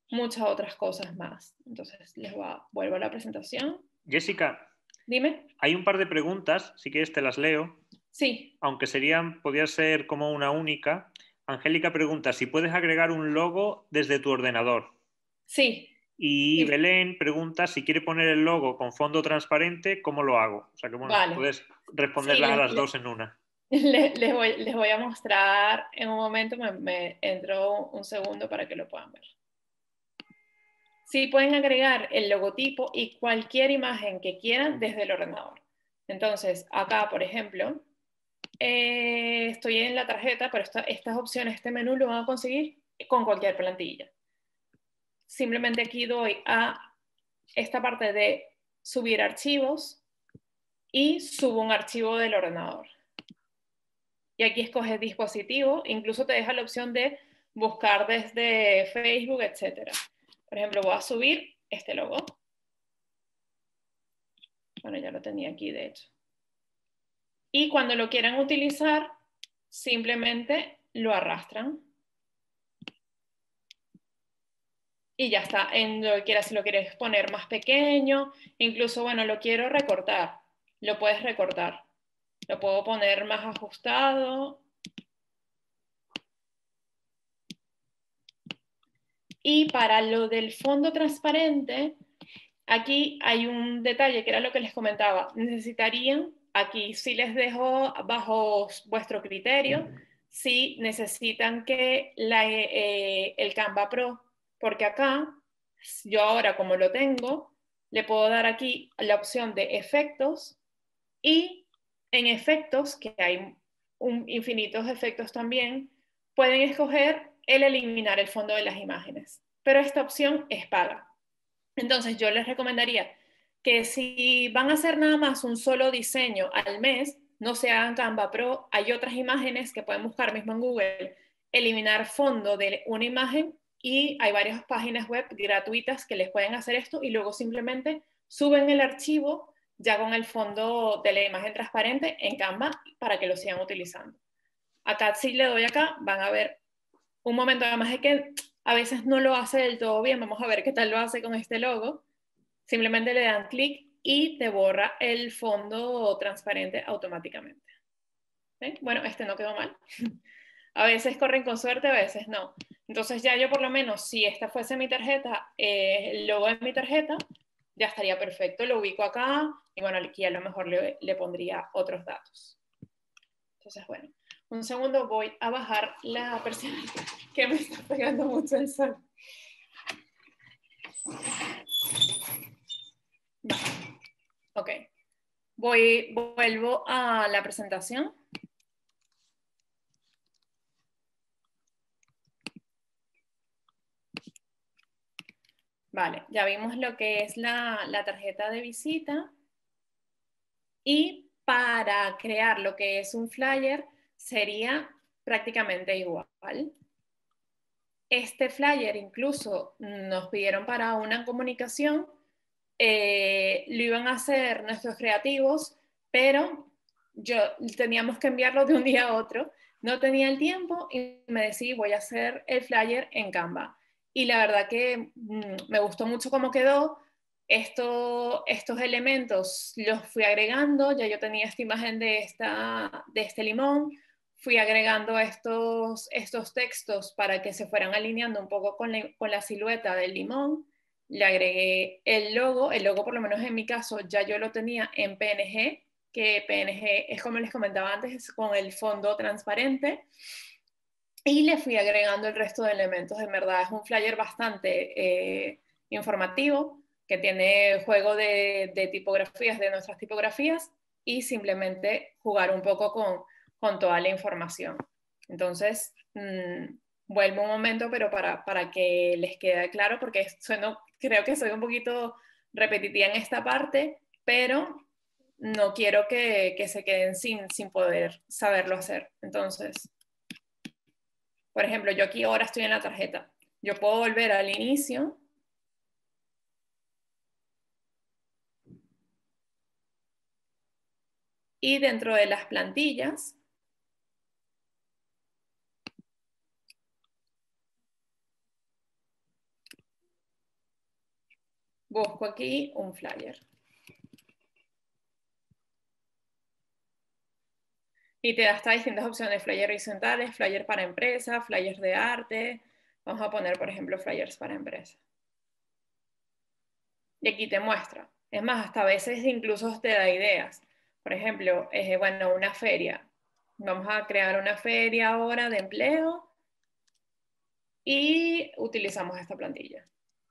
muchas otras cosas más. Entonces, les voy a, vuelvo a la presentación. Jessica, Dime. hay un par de preguntas, si quieres te las leo. Sí. Aunque serían, podría ser como una única. Angélica pregunta si puedes agregar un logo desde tu ordenador. Sí. Y Sí. Belén pregunta si quiere poner el logo con fondo transparente, ¿cómo lo hago? O sea que bueno, Vale. puedes responderlas Sí, a las les, dos en una. Les, les, voy, les voy a mostrar en un momento, me, me entro un segundo para que lo puedan ver. Sí, pueden agregar el logotipo y cualquier imagen que quieran desde el ordenador. Entonces, acá, por ejemplo, eh, estoy en la tarjeta, pero esta, estas opciones, este menú lo van a conseguir con cualquier plantilla. Simplemente aquí doy a esta parte de subir archivos y subo un archivo del ordenador. Y aquí escoges dispositivo, incluso te deja la opción de buscar desde Facebook, etcétera. Por ejemplo, voy a subir este logo. Bueno, ya lo tenía aquí, de hecho. Y cuando lo quieran utilizar, simplemente lo arrastran. Y ya está. En lo que quieras, si lo quieres poner más pequeño, incluso, bueno, lo quiero recortar. Lo puedes recortar. Lo puedo poner más ajustado. Y para lo del fondo transparente, aquí hay un detalle que era lo que les comentaba. Necesitarían, aquí sí les dejo bajo vuestro criterio, si necesitan que la, eh, el Canva Pro, porque acá, yo ahora como lo tengo, le puedo dar aquí la opción de efectos y en efectos, que hay un, infinitos efectos también, pueden escoger el eliminar el fondo de las imágenes. Pero esta opción es paga. Entonces yo les recomendaría que si van a hacer nada más un solo diseño al mes, no se hagan Canva Pro. Hay otras imágenes que pueden buscar mismo en Google, eliminar fondo de una imagen, y hay varias páginas web gratuitas que les pueden hacer esto y luego simplemente suben el archivo ya con el fondo de la imagen transparente en Canva para que lo sigan utilizando. Acá si le doy acá, van a ver un momento, además de que a veces no lo hace del todo bien. Vamos a ver qué tal lo hace con este logo. Simplemente le dan clic y te borra el fondo transparente automáticamente. ¿Ven? Bueno, este no quedó mal. A veces corren con suerte, a veces no. Entonces ya yo por lo menos, si esta fuese mi tarjeta, eh, el logo de mi tarjeta, ya estaría perfecto. Lo ubico acá y bueno, aquí a lo mejor le, le pondría otros datos. Entonces, bueno, un segundo, voy a bajar la persiana que me está pegando mucho el sol. Vale. Ok. Voy, vuelvo a la presentación. Vale, ya vimos lo que es la, la tarjeta de visita. Y para crear lo que es un flyer sería prácticamente igual. Este flyer incluso nos pidieron para una comunicación, eh, lo iban a hacer nuestros creativos, pero yo teníamos que enviarlo de un día a otro, no tenía el tiempo y me decidí voy a hacer el flyer en Canva. Y la verdad que mmm, me gustó mucho cómo quedó. Esto, estos elementos los fui agregando, ya yo tenía esta imagen de, esta, de este limón, fui agregando estos, estos textos para que se fueran alineando un poco con la, con la silueta del limón. Le agregué el logo, el logo por lo menos en mi caso ya yo lo tenía en P N G, que P N G es como les comentaba antes, es con el fondo transparente, y le fui agregando el resto de elementos. En verdad es un flyer bastante eh, informativo, que tiene juego de, de tipografías, de nuestras tipografías, y simplemente jugar un poco con, con toda la información. Entonces, mmm, vuelvo un momento, pero para, para que les quede claro, porque sueno, creo que soy un poquito repetitiva en esta parte, pero no quiero que, que se queden sin, sin poder saberlo hacer. Entonces, por ejemplo, yo aquí ahora estoy en la tarjeta. Yo puedo volver al inicio. Y dentro de las plantillas, busco aquí un flyer. Y te da estas distintas opciones, flyers horizontales, flyers para empresas, flyers de arte. Vamos a poner, por ejemplo, flyers para empresas. Y aquí te muestra. Es más, hasta a veces incluso te da ideas. Por ejemplo, eh, bueno, una feria. Vamos a crear una feria ahora de empleo y utilizamos esta plantilla.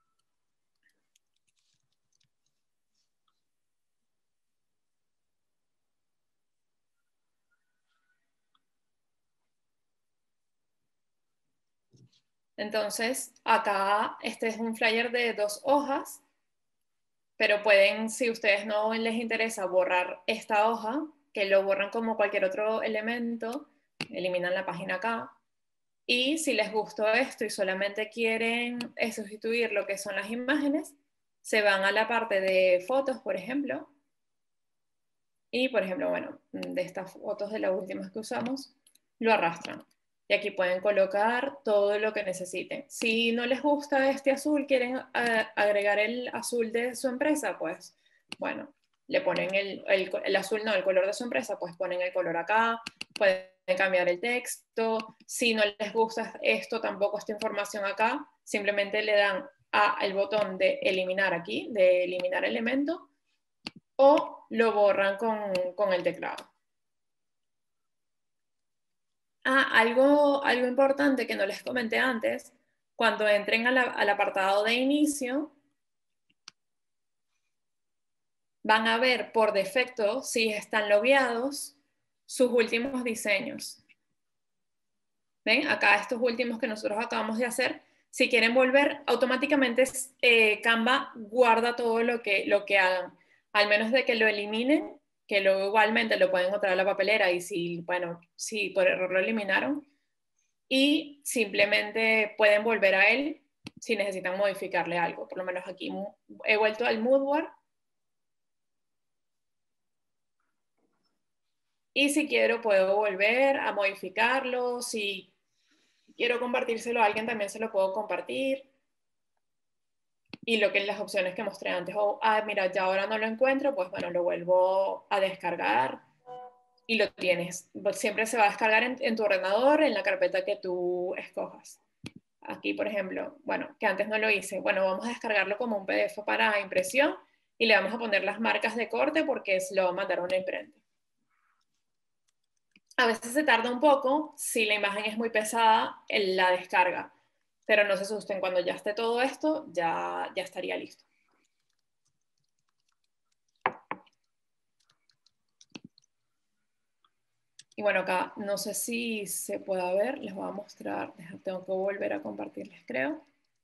Entonces, acá este es un flyer de dos hojas, pero pueden, si ustedes no les interesa borrar esta hoja, que lo borran como cualquier otro elemento, eliminan la página acá. Y si les gustó esto y solamente quieren sustituir lo que son las imágenes, se van a la parte de fotos, por ejemplo. Y, por ejemplo, bueno, de estas fotos de las últimas que usamos, lo arrastran. Y aquí pueden colocar todo lo que necesiten. Si no les gusta este azul, quieren agregar el azul de su empresa, pues, bueno, le ponen el, el, el azul, no, el color de su empresa, pues ponen el color acá, pueden cambiar el texto. Si no les gusta esto, tampoco esta información acá, simplemente le dan al botón de eliminar aquí, de eliminar elemento, o lo borran con, con el teclado. Ah, algo, algo importante que no les comenté antes, cuando entren a la, al apartado de inicio, van a ver por defecto, si están logueados, sus últimos diseños. ¿Ven? Acá estos últimos que nosotros acabamos de hacer, si quieren volver, automáticamente eh, Canva guarda todo lo que, lo que hagan, al menos de que lo eliminen, que luego igualmente lo pueden encontrar en la papelera y si, bueno, si por error lo eliminaron, y simplemente pueden volver a él si necesitan modificarle algo. Por lo menos aquí he vuelto al Moodboard. Y si quiero puedo volver a modificarlo, si quiero compartírselo a alguien también se lo puedo compartir. Y lo que las opciones que mostré antes, o, ah, mira, ya ahora no lo encuentro, pues bueno, lo vuelvo a descargar y lo tienes. Siempre se va a descargar en, en tu ordenador, en la carpeta que tú escojas. Aquí, por ejemplo, bueno, que antes no lo hice, bueno, vamos a descargarlo como un P D F para impresión y le vamos a poner las marcas de corte porque se lo va a mandar a una imprenta. A veces se tarda un poco si la imagen es muy pesada en la descarga, pero no se asusten, cuando ya esté todo esto, ya, ya estaría listo. Y bueno, acá no sé si se puede ver, les voy a mostrar, tengo que volver a compartirles, creo.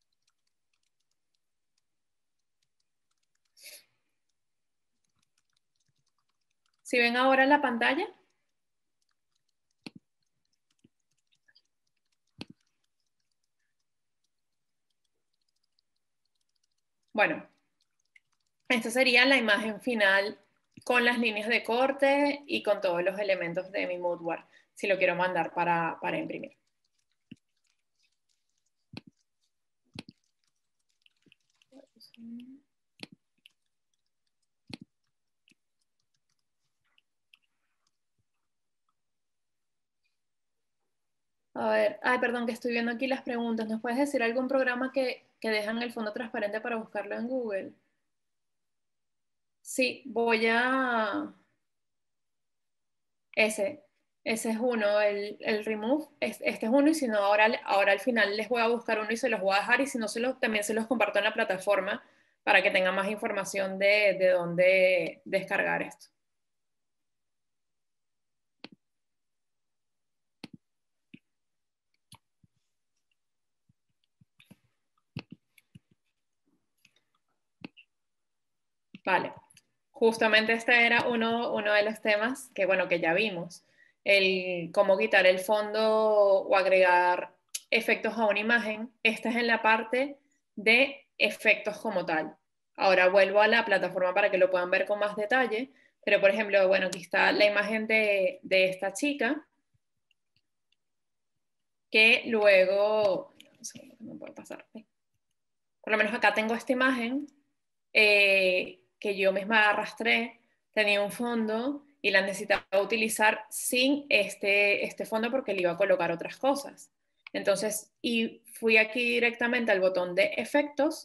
¿Si ven ahora la pantalla? Bueno, esta sería la imagen final con las líneas de corte y con todos los elementos de mi Moodboard, si lo quiero mandar para, para imprimir. A ver, ay, perdón, que estoy viendo aquí las preguntas. ¿Nos puedes decir algún programa que, que dejan el fondo transparente para buscarlo en Google? Sí, voy a... Ese, ese es uno, el, el remove, este es uno, y si no, ahora, ahora al final les voy a buscar uno y se los voy a dejar, y si no, se los, también se los comparto en la plataforma para que tengan más información de, de dónde descargar esto. Vale, justamente este era uno, uno de los temas que, bueno, que ya vimos, el cómo quitar el fondo o agregar efectos a una imagen. Esta es en la parte de efectos como tal. Ahora vuelvo a la plataforma para que lo puedan ver con más detalle, pero por ejemplo, bueno, aquí está la imagen de, de esta chica, que luego, no sé, no puede pasar, por lo menos acá tengo esta imagen, eh, que yo misma arrastré, tenía un fondo y la necesitaba utilizar sin este, este fondo porque le iba a colocar otras cosas. Entonces, y fui aquí directamente al botón de efectos,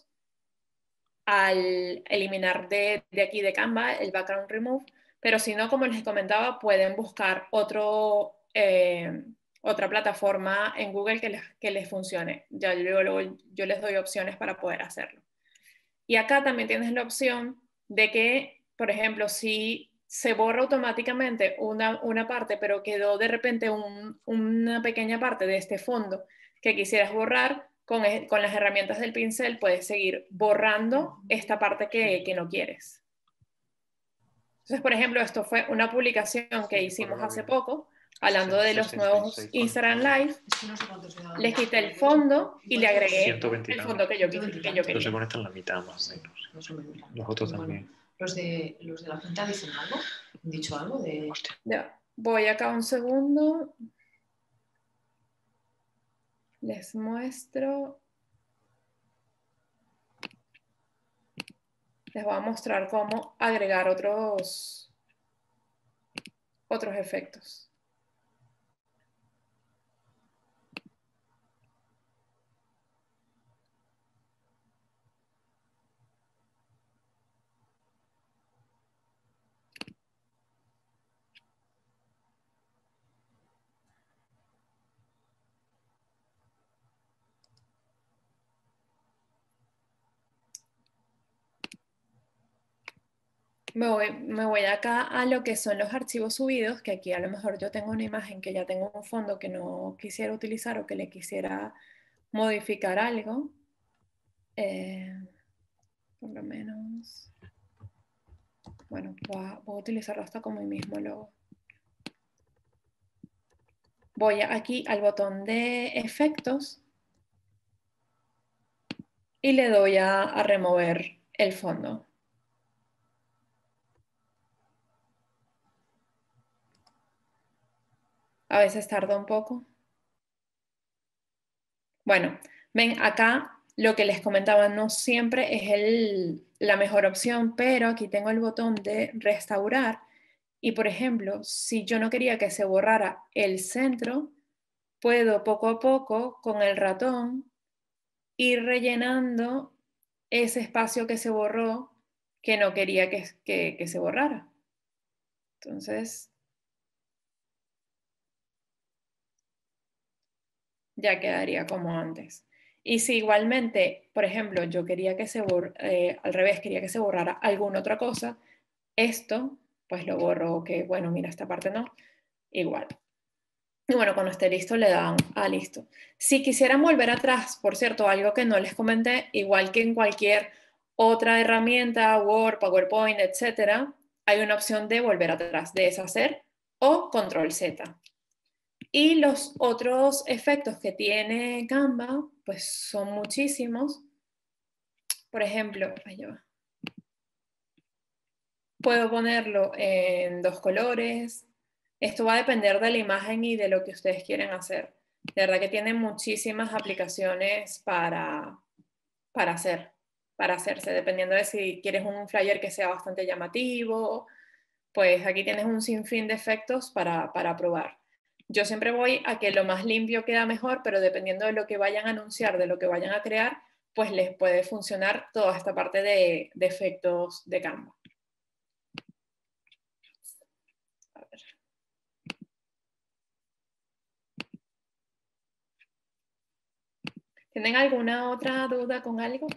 al eliminar de, de aquí de Canva el background remove, pero si no, como les comentaba, pueden buscar otro, eh, otra plataforma en Google que les, que les funcione. Ya luego, luego yo les doy opciones para poder hacerlo. Y acá también tienes la opción de que, por ejemplo, si se borra automáticamente una, una parte, pero quedó de repente un, una pequeña parte de este fondo que quisieras borrar, con, con las herramientas del pincel puedes seguir borrando esta parte que, que no quieres. Entonces, por ejemplo, esto fue una publicación que hicimos hace poco, hablando de los nuevos Instagram Live. Le quité el fondo y le agregué el fondo que yo, que yo quería. Pero se conectan la mitad más o menos. Los otros también. ¿Los de, los de la cinta dicen algo? ¿Han dicho algo de...? Ya, voy acá un segundo. Les muestro. Les voy a mostrar cómo agregar otros, otros efectos. Me voy, me voy acá a lo que son los archivos subidos, que aquí a lo mejor yo tengo una imagen que ya tengo un fondo que no quisiera utilizar o que le quisiera modificar algo. Eh, por lo menos, bueno, voy a, voy a utilizarlo hasta como mi mismo logo. Voy aquí al botón de efectos y le doy a, a remover el fondo. A veces tarda un poco. Bueno, ven acá lo que les comentaba, no siempre es el, la mejor opción, pero aquí tengo el botón de restaurar y, por ejemplo, si yo no quería que se borrara el centro, puedo poco a poco con el ratón ir rellenando ese espacio que se borró que no quería que, que, que se borrara. Entonces, ya quedaría como antes. Y si igualmente, por ejemplo, yo quería que se borre, eh, al revés, quería que se borrara alguna otra cosa, esto, pues lo borro, que bueno, mira, esta parte no, igual. Y bueno, cuando esté listo le dan a listo. Si quisieran volver atrás, por cierto, algo que no les comenté, igual que en cualquier otra herramienta, Word, PowerPoint, etcétera, hay una opción de volver atrás, de deshacer o control Z. Y los otros efectos que tiene Canva, pues son muchísimos. Por ejemplo, allá puedo ponerlo en dos colores. Esto va a depender de la imagen y de lo que ustedes quieren hacer. De verdad que tienen muchísimas aplicaciones para, para hacer, para hacerse, dependiendo de si quieres un flyer que sea bastante llamativo, pues aquí tienes un sinfín de efectos para, para probar. Yo siempre voy a que lo más limpio queda mejor, pero dependiendo de lo que vayan a anunciar, de lo que vayan a crear, pues les puede funcionar toda esta parte de, de efectos de Canva. A ver. ¿Tienen alguna otra duda con algo?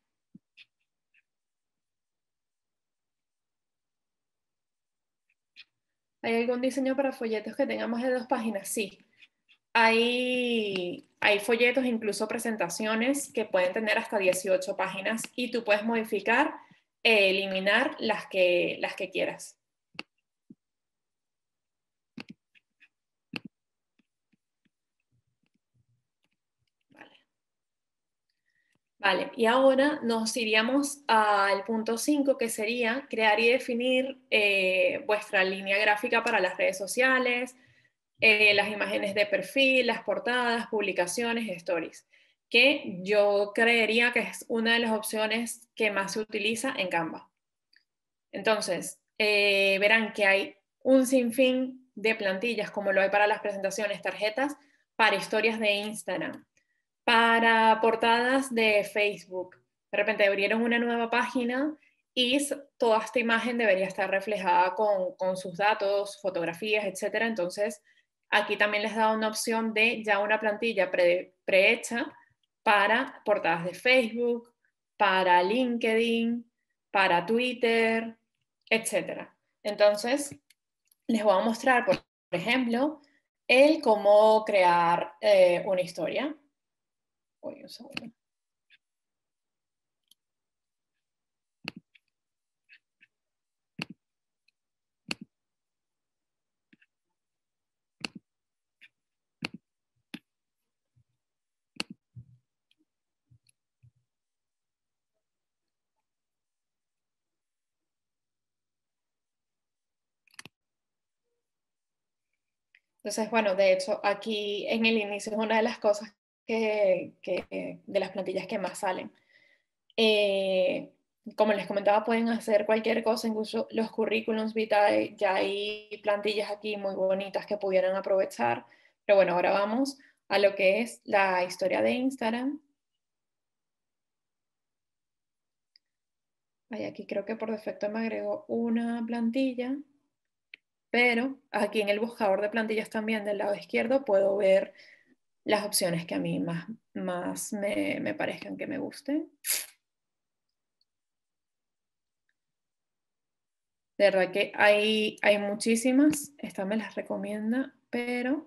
¿Hay algún diseño para folletos que tenga más de dos páginas? Sí. Hay, hay folletos, incluso presentaciones, que pueden tener hasta dieciocho páginas y tú puedes modificar, eh, eliminar las que, las que quieras. Vale. Vale, y ahora nos iríamos al punto cinco, que sería crear y definir eh, vuestra línea gráfica para las redes sociales, Eh, las imágenes de perfil, las portadas, publicaciones, stories. que yo creería que es una de las opciones que más se utiliza en Canva. Entonces, eh, verán que hay un sinfín de plantillas, como lo hay para las presentaciones, tarjetas, para historias de Instagram, para portadas de Facebook. De repente abrieron una nueva página y toda esta imagen debería estar reflejada con, con sus datos, fotografías, etcétera. Entonces, aquí también les da una opción de ya una plantilla pre, prehecha para portadas de Facebook, para LinkedIn, para Twitter, etcétera. Entonces, les voy a mostrar, por ejemplo, el cómo crear eh, una historia. Uy, un segundo. Entonces, bueno, de hecho, aquí en el inicio es una de las cosas que, que de las plantillas que más salen. Eh, como les comentaba, pueden hacer cualquier cosa, incluso los currículums vitae, ya hay plantillas aquí muy bonitas que pudieran aprovechar. Pero bueno, ahora vamos a lo que es la historia de Instagram. Ay, aquí creo que por defecto me agregó una plantilla. Pero aquí en el buscador de plantillas también del lado izquierdo puedo ver las opciones que a mí más, más me, me parezcan que me gusten. De verdad que hay, hay muchísimas, esta me las recomienda, pero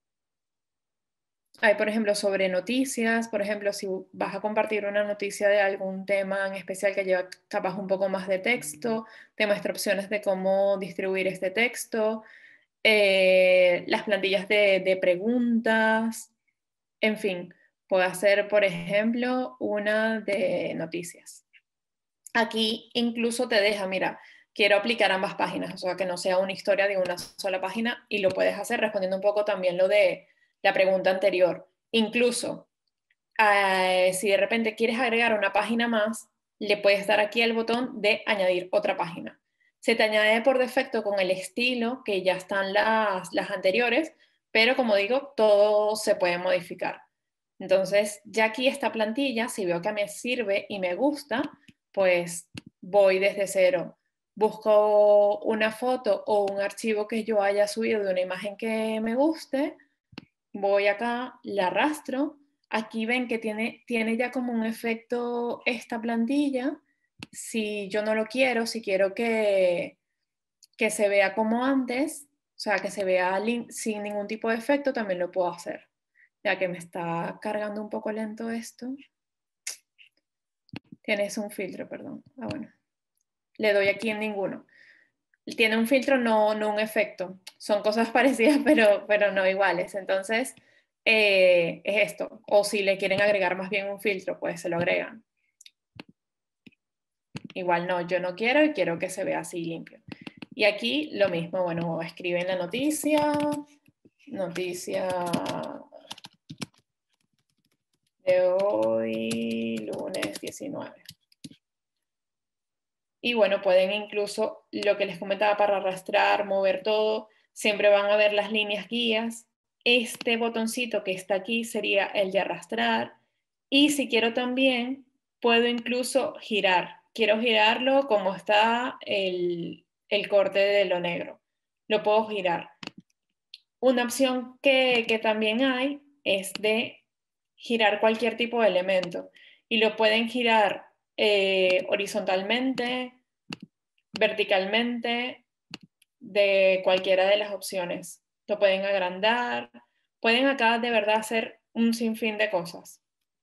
hay, por ejemplo, sobre noticias, por ejemplo, si vas a compartir una noticia de algún tema en especial que lleva capaz un poco más de texto, te muestra opciones de cómo distribuir este texto, eh, las plantillas de, de preguntas, en fin, puedo hacer, por ejemplo, una de noticias. Aquí incluso te deja, mira, quiero aplicar ambas páginas, o sea, que no sea una historia de una sola página, y lo puedes hacer respondiendo un poco también lo de la pregunta anterior. Incluso, eh, si de repente quieres agregar una página más, le puedes dar aquí el botón de añadir otra página. Se te añade por defecto con el estilo, que ya están las, las anteriores, pero como digo, todo se puede modificar. Entonces, ya aquí esta plantilla, si veo que me sirve y me gusta, pues voy desde cero. Busco una foto o un archivo que yo haya subido de una imagen que me guste, voy acá, la arrastro. Aquí ven que tiene, tiene ya como un efecto esta plantilla. Si yo no lo quiero, si quiero que, que se vea como antes, o sea, que se vea sin ningún tipo de efecto, también lo puedo hacer. Ya que me está cargando un poco lento esto. Tienes un filtro, perdón. Ah, bueno. Le doy aquí en ninguno. Tiene un filtro, no, no un efecto. Son cosas parecidas, pero, pero no iguales. Entonces, eh, es esto. O si le quieren agregar más bien un filtro, pues se lo agregan. Igual no, yo no quiero y quiero que se vea así limpio. Y aquí lo mismo, bueno, escriben la noticia, noticia de hoy, lunes diecinueve. Y bueno, pueden incluso, lo que les comentaba, para arrastrar, mover todo, siempre van a ver las líneas guías. Este botoncito que está aquí sería el de arrastrar. Y si quiero también, puedo incluso girar. Quiero girarlo como está el, el corte de lo negro. Lo puedo girar. Una opción que, que también hay es de girar cualquier tipo de elemento. Y lo pueden girar eh, horizontalmente, verticalmente, de cualquiera de las opciones. Lo pueden agrandar, pueden acá de verdad hacer un sinfín de cosas.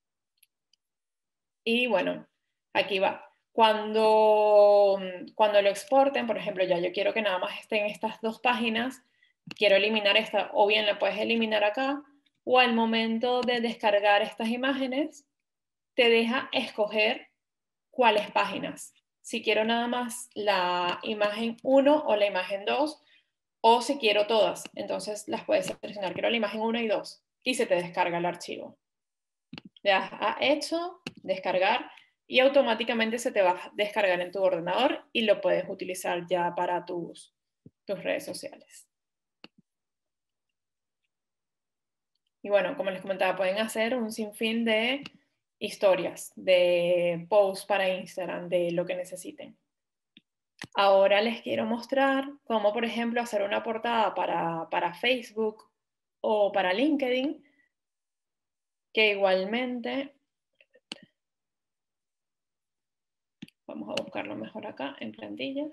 Y bueno, aquí va. Cuando, cuando lo exporten, por ejemplo, ya yo quiero que nada más estén estas dos páginas, quiero eliminar esta, o bien la puedes eliminar acá, o al momento de descargar estas imágenes, te deja escoger cuáles páginas. Si quiero nada más la imagen uno o la imagen dos, o si quiero todas. Entonces las puedes seleccionar, quiero la imagen uno y dos, y se te descarga el archivo. Le das a hecho, descargar, y automáticamente se te va a descargar en tu ordenador y lo puedes utilizar ya para tus, tus redes sociales. Y bueno, como les comentaba, pueden hacer un sinfín de historias, de posts para Instagram, de lo que necesiten. Ahora les quiero mostrar cómo, por ejemplo, hacer una portada para, para Facebook o para LinkedIn, que igualmente, vamos a buscarlo mejor acá en plantillas.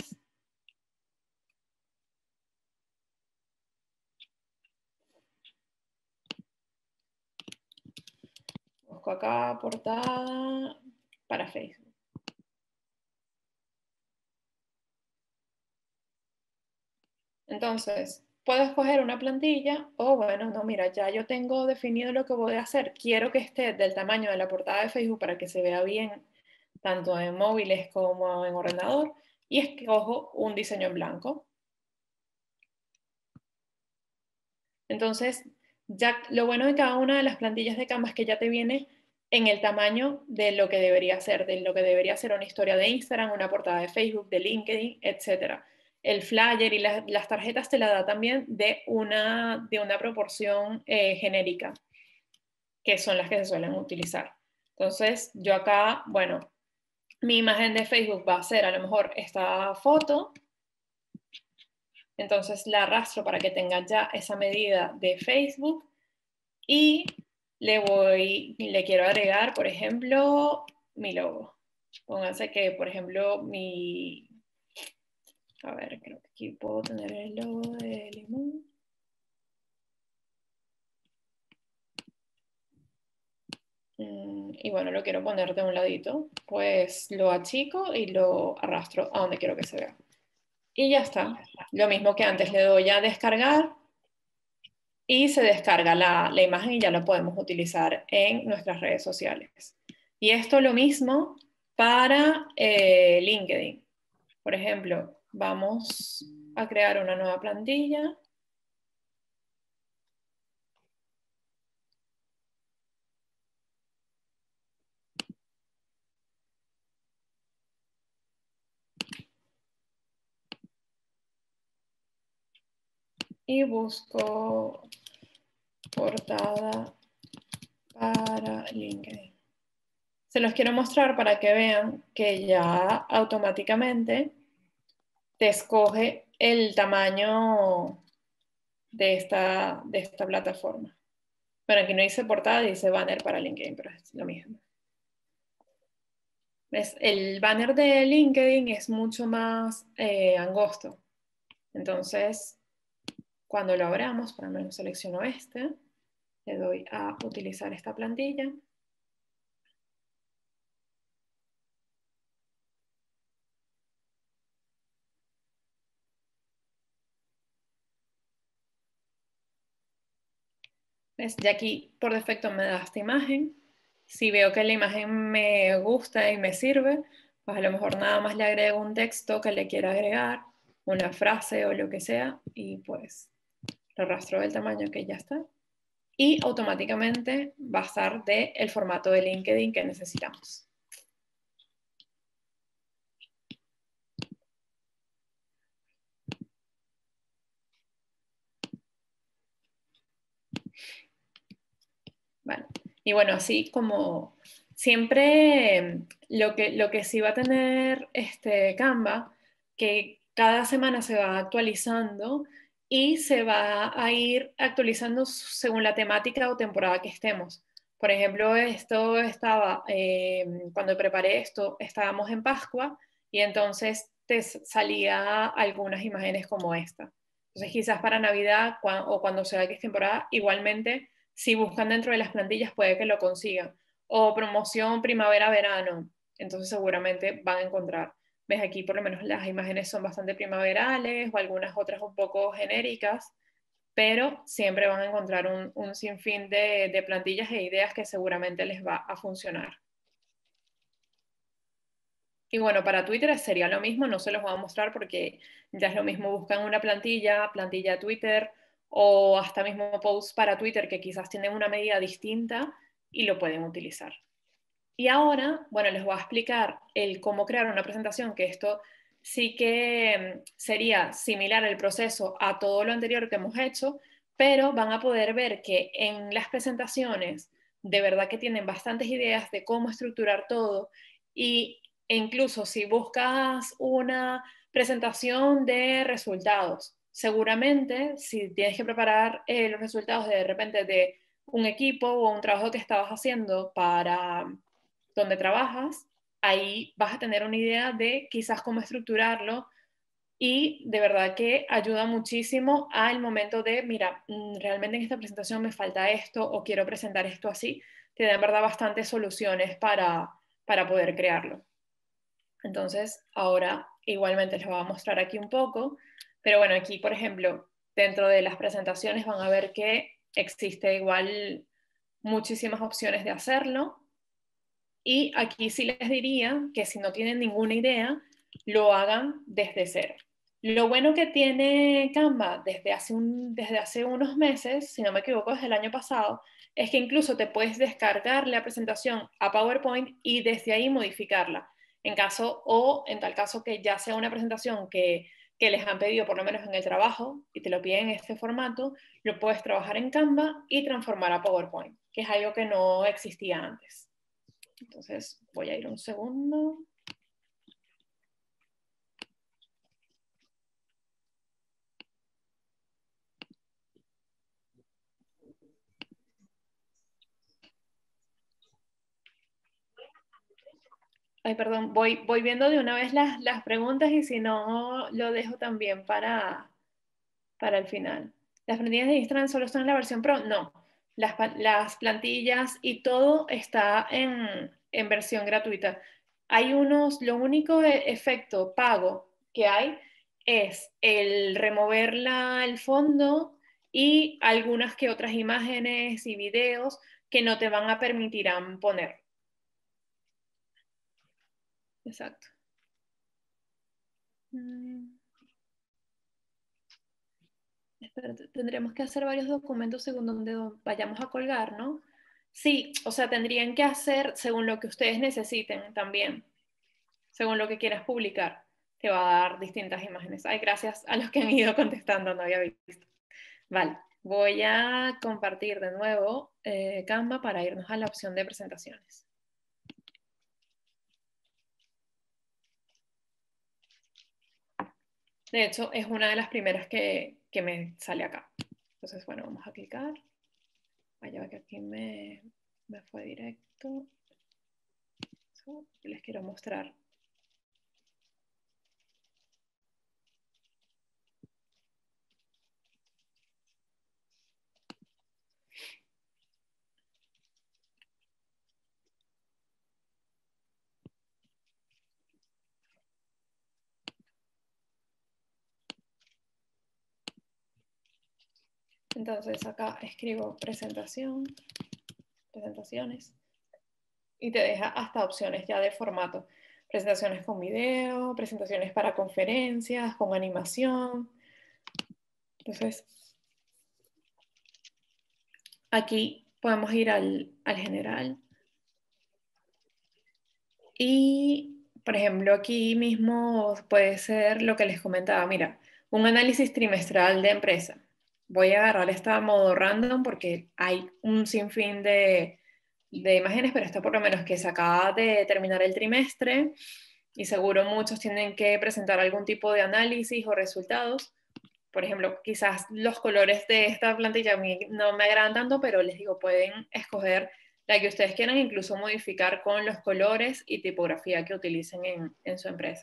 Busco acá portada para Facebook. Entonces, puedo escoger una plantilla o, bueno, no, mira, ya yo tengo definido lo que voy a hacer. Quiero que esté del tamaño de la portada de Facebook para que se vea bien, tanto en móviles como en ordenador, y escojo un diseño en blanco. Entonces, ya lo bueno de cada una de las plantillas de Canva es que ya te viene en el tamaño de lo que debería ser, de lo que debería ser una historia de Instagram, una portada de Facebook, de LinkedIn, etcétera. El flyer y la, las tarjetas te la da también de una, de una proporción eh, genérica, que son las que se suelen utilizar. Entonces, yo acá, bueno, mi imagen de Facebook va a ser a lo mejor esta foto. Entonces la arrastro para que tenga ya esa medida de Facebook y le voy, le quiero agregar, por ejemplo, mi logo. Pónganse que, por ejemplo, mi, a ver, creo que aquí puedo tener el logo de Limón. Y bueno, lo quiero poner de un ladito, pues lo achico y lo arrastro a donde quiero que se vea. Y ya está. Lo mismo que antes, le doy a descargar y se descarga la, la imagen y ya la podemos utilizar en nuestras redes sociales. Y esto lo mismo para eh, LinkedIn. Por ejemplo, vamos a crear una nueva plantilla. Y busco portada para LinkedIn. Se los quiero mostrar para que vean que ya automáticamente te escoge el tamaño de esta, de esta plataforma. Bueno, aquí no dice portada, dice banner para LinkedIn, pero es lo mismo. ¿Ves? El banner de LinkedIn es mucho más eh, angosto. Entonces, cuando lo abramos, por lo menos selecciono este, le doy a utilizar esta plantilla. ¿Ves? Ya aquí por defecto me da esta imagen. Si veo que la imagen me gusta y me sirve, pues a lo mejor nada más le agrego un texto que le quiera agregar, una frase o lo que sea, y pues lo arrastro del tamaño que ya está. Y automáticamente va a estar del formato de LinkedIn que necesitamos. Vale. Y bueno, así como siempre lo que, lo que sí va a tener este Canva, que cada semana se va actualizando y se va a ir actualizando según la temática o temporada que estemos. Por ejemplo, esto estaba, eh, cuando preparé esto, estábamos en Pascua y entonces te salía algunas imágenes como esta. Entonces quizás para Navidad o cuando sea que es temporada, igualmente si buscan dentro de las plantillas puede que lo consigan. O promoción primavera-verano, entonces seguramente van a encontrar. Ves, aquí por lo menos las imágenes son bastante primaverales o algunas otras un poco genéricas, pero siempre van a encontrar un, un sinfín de, de plantillas e ideas que seguramente les va a funcionar. Y bueno, para Twitter sería lo mismo, no se los voy a mostrar porque ya es lo mismo, buscan una plantilla, plantilla Twitter, o hasta mismo posts para Twitter que quizás tienen una medida distinta y lo pueden utilizar. Y ahora, bueno, les voy a explicar el cómo crear una presentación, que esto sí que sería similar el proceso a todo lo anterior que hemos hecho, pero van a poder ver que en las presentaciones de verdad que tienen bastantes ideas de cómo estructurar todo, y, e incluso si buscas una presentación de resultados, seguramente si tienes que preparar eh, los resultados de, de repente de un equipo o un trabajo que estabas haciendo para donde trabajas, ahí vas a tener una idea de quizás cómo estructurarlo, y de verdad que ayuda muchísimo al momento de, mira, realmente en esta presentación me falta esto o quiero presentar esto así. Te da en verdad bastantes soluciones para, para poder crearlo. Entonces, ahora igualmente les voy a mostrar aquí un poco, pero bueno, aquí por ejemplo, dentro de las presentaciones van a ver que existe igual muchísimas opciones de hacerlo. Y aquí sí les diría que si no tienen ninguna idea, lo hagan desde cero. Lo bueno que tiene Canva desde hace, un, desde hace unos meses, si no me equivoco, desde el año pasado, es que incluso te puedes descargar la presentación a PowerPoint y desde ahí modificarla. En caso, o en tal caso que ya sea una presentación que, que les han pedido por lo menos en el trabajo y te lo piden en este formato, lo puedes trabajar en Canva y transformar a PowerPoint, que es algo que no existía antes. Entonces voy a ir un segundo. Ay, perdón, voy, voy viendo de una vez las, las preguntas y si no, lo dejo también para, para el final. ¿Las plantillas de Instagram solo están en la versión Pro? No, las, las plantillas y todo está en, en versión gratuita. Hay unos, lo único de efecto pago que hay es el remover la, el fondo y algunas que otras imágenes y videos que no te van a permitir poner. Exacto. Mm. Espérate, tendremos que hacer varios documentos según donde vayamos a colgar, ¿no? Sí, o sea, tendrían que hacer según lo que ustedes necesiten también, según lo que quieras publicar. Te va a dar distintas imágenes. Ay, gracias a los que han ido contestando, no había visto. Vale, voy a compartir de nuevo eh, Canva para irnos a la opción de presentaciones. De hecho, es una de las primeras que, que me sale acá. Entonces, bueno, vamos a clicar. Vaya que aquí me, me fue directo. So, les quiero mostrar. Entonces acá escribo presentación, presentaciones, y te deja hasta opciones ya de formato. Presentaciones con video, presentaciones para conferencias, con animación. Entonces, aquí podemos ir al, al general. Y, por ejemplo, aquí mismo puede ser lo que les comentaba. Mira, un análisis trimestral de empresa. Voy a agarrar esta modo random porque hay un sinfín de, de imágenes, pero esto por lo menos que se acaba de terminar el trimestre y seguro muchos tienen que presentar algún tipo de análisis o resultados. Por ejemplo, quizás los colores de esta plantilla a mí no me agradan tanto, pero les digo, pueden escoger la que ustedes quieran, incluso modificar con los colores y tipografía que utilicen en, en su empresa.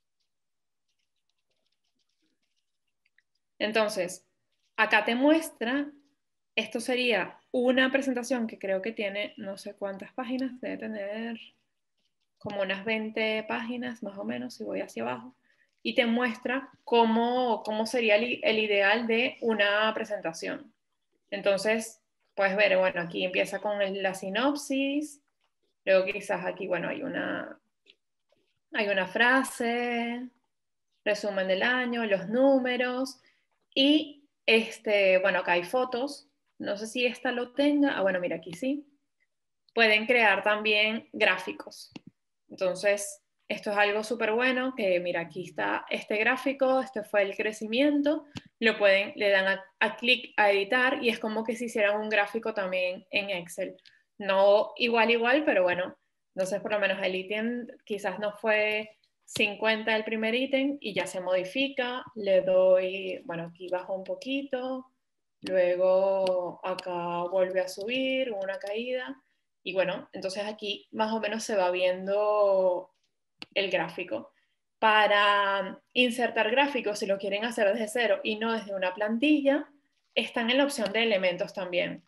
Entonces, acá te muestra, esto sería una presentación que creo que tiene no sé cuántas páginas, debe tener como unas veinte páginas más o menos, si voy hacia abajo, y te muestra cómo, cómo sería el, el ideal de una presentación. Entonces, puedes ver, bueno, aquí empieza con el, la sinopsis, luego quizás aquí, bueno, hay una, hay una frase, resumen del año, los números, y este, bueno, acá hay fotos, no sé si esta lo tenga, ah, bueno, mira, aquí sí. pueden crear también gráficos. Entonces, esto es algo súper bueno, que mira, aquí está este gráfico, este fue el crecimiento, lo pueden, le dan a, a clic a editar y es como que si hicieran un gráfico también en Excel. No igual, igual, pero bueno, entonces por lo menos el ítem quizás no fue cincuenta el primer ítem y ya se modifica, le doy, bueno, aquí bajo un poquito, luego acá vuelve a subir, una caída, y bueno, entonces aquí más o menos se va viendo el gráfico. Para insertar gráficos, si lo quieren hacer desde cero y no desde una plantilla, están en la opción de elementos también.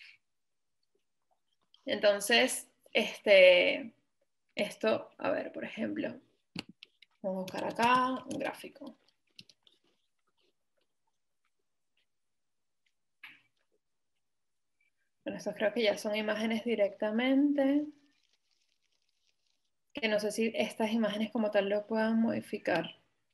Entonces, este, esto, a ver, por ejemplo, vamos a buscar acá un gráfico. Bueno, estos creo que ya son imágenes directamente. Que no sé si estas imágenes como tal lo puedan modificar.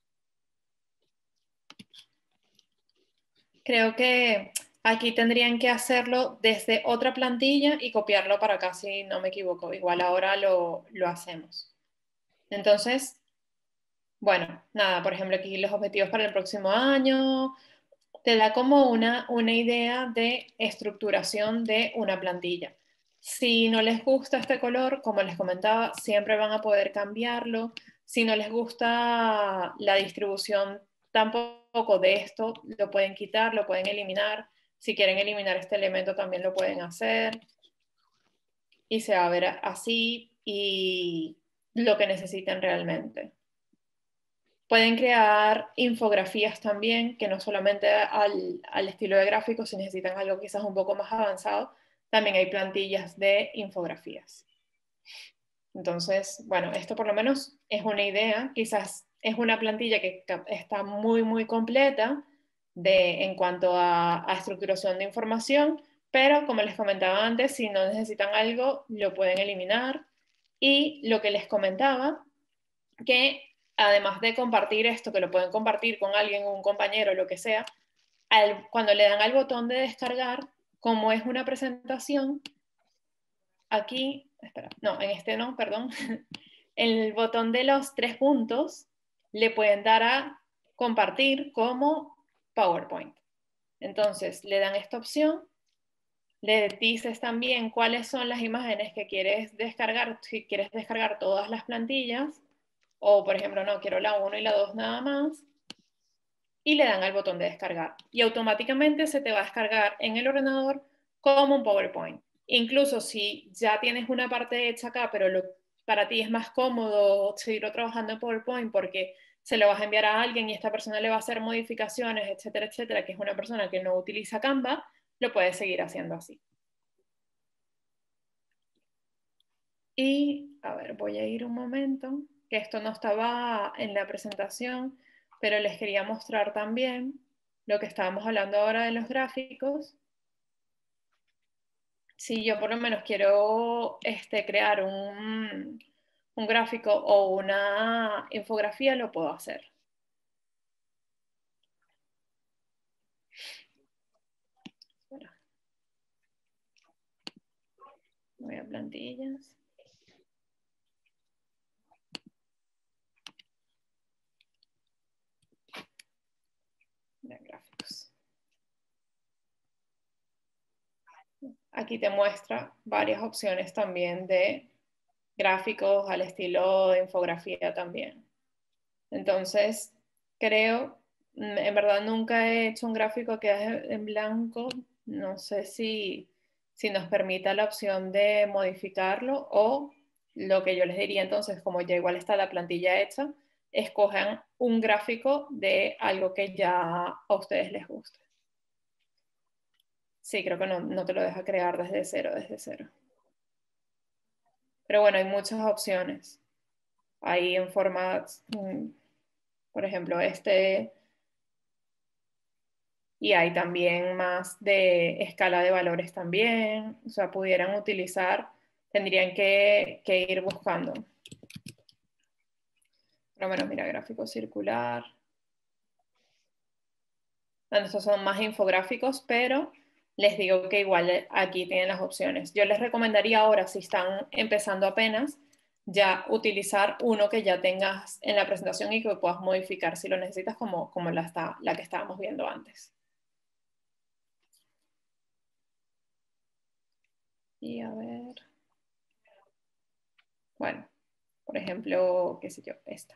Creo que aquí tendrían que hacerlo desde otra plantilla y copiarlo para acá, si no me equivoco. Igual ahora lo, lo hacemos. Entonces, bueno, nada, por ejemplo, aquí los objetivos para el próximo año. Te da como una, una idea de estructuración de una plantilla. Si no les gusta este color, como les comentaba, siempre van a poder cambiarlo. Si no les gusta la distribución tampoco de esto, lo pueden quitar, lo pueden eliminar. Si quieren eliminar este elemento, también lo pueden hacer. Y se va a ver así y lo que necesiten realmente. Pueden crear infografías también, que no solamente al, al estilo de gráfico, si necesitan algo quizás un poco más avanzado, también hay plantillas de infografías. Entonces, bueno, esto por lo menos es una idea, quizás es una plantilla que está muy, muy completa de, en cuanto a, a estructuración de información, pero como les comentaba antes, si no necesitan algo, lo pueden eliminar. Y lo que les comentaba, que además de compartir esto, que lo pueden compartir con alguien, un compañero, lo que sea, al, cuando le dan al botón de descargar, como es una presentación, aquí, espera, no, en este no, perdón, el botón de los tres puntos le pueden dar a compartir como PowerPoint. Entonces, le dan esta opción, le dices también cuáles son las imágenes que quieres descargar, si quieres descargar todas las plantillas, o por ejemplo, no, quiero la uno y la dos nada más, y le dan al botón de descargar. Y automáticamente se te va a descargar en el ordenador como un PowerPoint. Incluso si ya tienes una parte hecha acá, pero lo, para ti es más cómodo seguir trabajando en PowerPoint porque se lo vas a enviar a alguien y esta persona le va a hacer modificaciones, etcétera, etcétera, que es una persona que no utiliza Canva, lo puedes seguir haciendo así. Y, a ver, voy a ir un momento, que esto no estaba en la presentación, pero les quería mostrar también lo que estábamos hablando ahora de los gráficos. Si yo por lo menos quiero este, crear un, un gráfico o una infografía, lo puedo hacer. Bueno. Voy a plantillas. De gráficos. Aquí te muestra varias opciones también de gráficos al estilo de infografía también. Entonces, creo, en verdad nunca he hecho un gráfico que es en blanco. No sé si, si nos permita la opción de modificarlo o lo que yo les diría entonces, como ya igual está la plantilla hecha, escojan un gráfico de algo que ya a ustedes les guste. Sí, creo que no, no te lo deja crear desde cero, desde cero. Pero bueno, hay muchas opciones. Hay en formatos, por ejemplo, este, y hay también más de escala de valores también. O sea, pudieran utilizar, tendrían que, que ir buscando. Pero bueno, mira, gráfico circular. Bueno, estos son más infográficos, pero les digo que igual aquí tienen las opciones. Yo les recomendaría ahora, si están empezando apenas, ya utilizar uno que ya tengas en la presentación y que puedas modificar si lo necesitas, como, como la, está, la que estábamos viendo antes. Y a ver... Bueno, por ejemplo, qué sé yo, esta.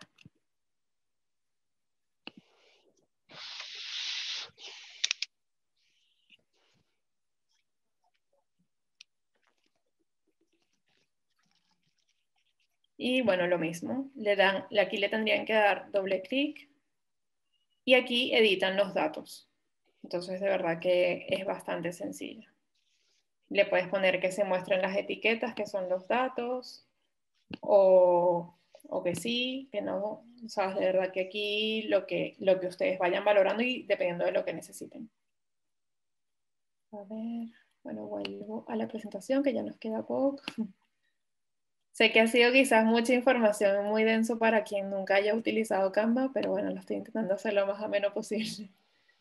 Y bueno, lo mismo, le dan, aquí le tendrían que dar doble clic y aquí editan los datos. Entonces, de verdad que es bastante sencillo. Le puedes poner que se muestren las etiquetas, que son los datos, o, o que sí, que no. O sea, de verdad que aquí lo que, lo que ustedes vayan valorando y dependiendo de lo que necesiten. A ver, bueno, vuelvo a la presentación que ya nos queda poco. Sé que ha sido quizás mucha información, muy denso para quien nunca haya utilizado Canva, pero bueno, lo estoy intentando hacer lo más ameno posible.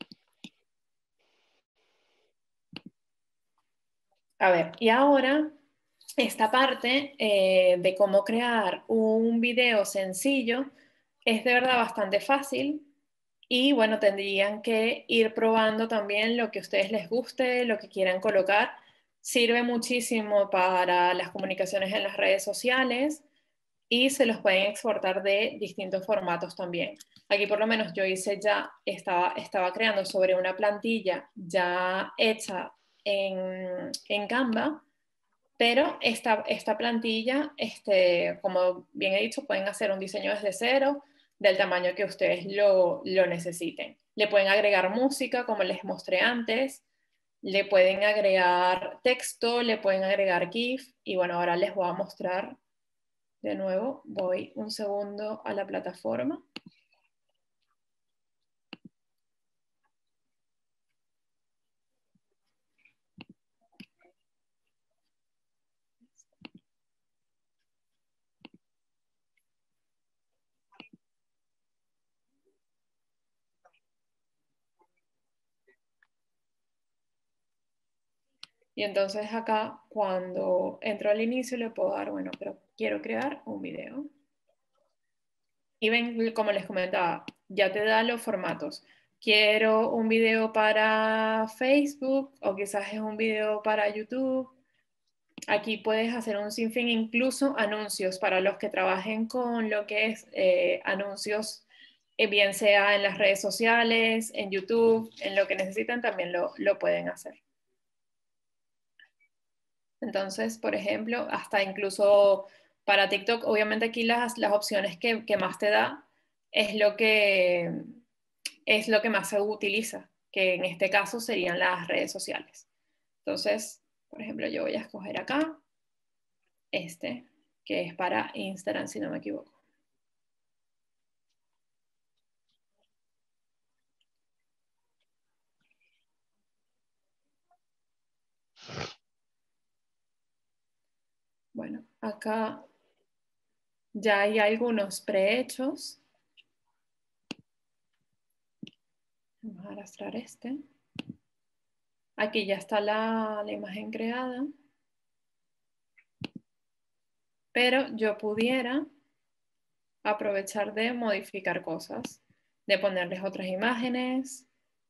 A ver, y ahora esta parte eh, de cómo crear un video sencillo es de verdad bastante fácil y bueno, tendrían que ir probando también lo que a ustedes les guste, lo que quieran colocar. Sirve muchísimo para las comunicaciones en las redes sociales y se los pueden exportar de distintos formatos también. Aquí por lo menos yo hice ya, estaba, estaba creando sobre una plantilla ya hecha en, en Canva, pero esta, esta plantilla, este, como bien he dicho, pueden hacer un diseño desde cero, del tamaño que ustedes lo, lo necesiten. Le pueden agregar música, como les mostré antes, le pueden agregar texto, le pueden agregar GIF, y bueno, ahora les voy a mostrar de nuevo. Voy un segundo a la plataforma. Y entonces acá, cuando entro al inicio, le puedo dar, bueno, pero quiero crear un video. Y ven, como les comentaba, ya te da los formatos. Quiero un video para Facebook o quizás es un video para YouTube. Aquí puedes hacer un sinfín, incluso anuncios para los que trabajen con lo que es eh, anuncios, eh, bien sea en las redes sociales, en YouTube, en lo que necesitan también lo, lo pueden hacer. Entonces, por ejemplo, hasta incluso para TikTok, obviamente aquí las, las opciones que, que más te da es lo que, es lo que más se utiliza, que en este caso serían las redes sociales. Entonces, por ejemplo, yo voy a escoger acá este, que es para Instagram, si no me equivoco. Bueno, acá ya hay algunos prehechos. Vamos a arrastrar este. Aquí ya está la, la imagen creada. Pero yo pudiera aprovechar de modificar cosas, de ponerles otras imágenes,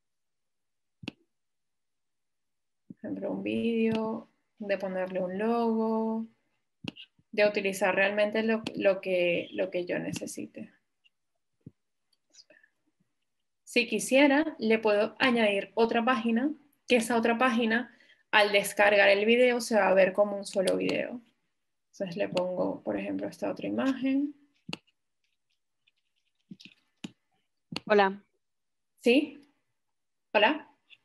por ejemplo un vídeo, de ponerle un logo, de utilizar realmente lo, lo, que, lo que yo necesite. Si quisiera, le puedo añadir otra página, que esa otra página, al descargar el video, se va a ver como un solo video. Entonces le pongo, por ejemplo, esta otra imagen. Hola. ¿Sí? ¿Hola?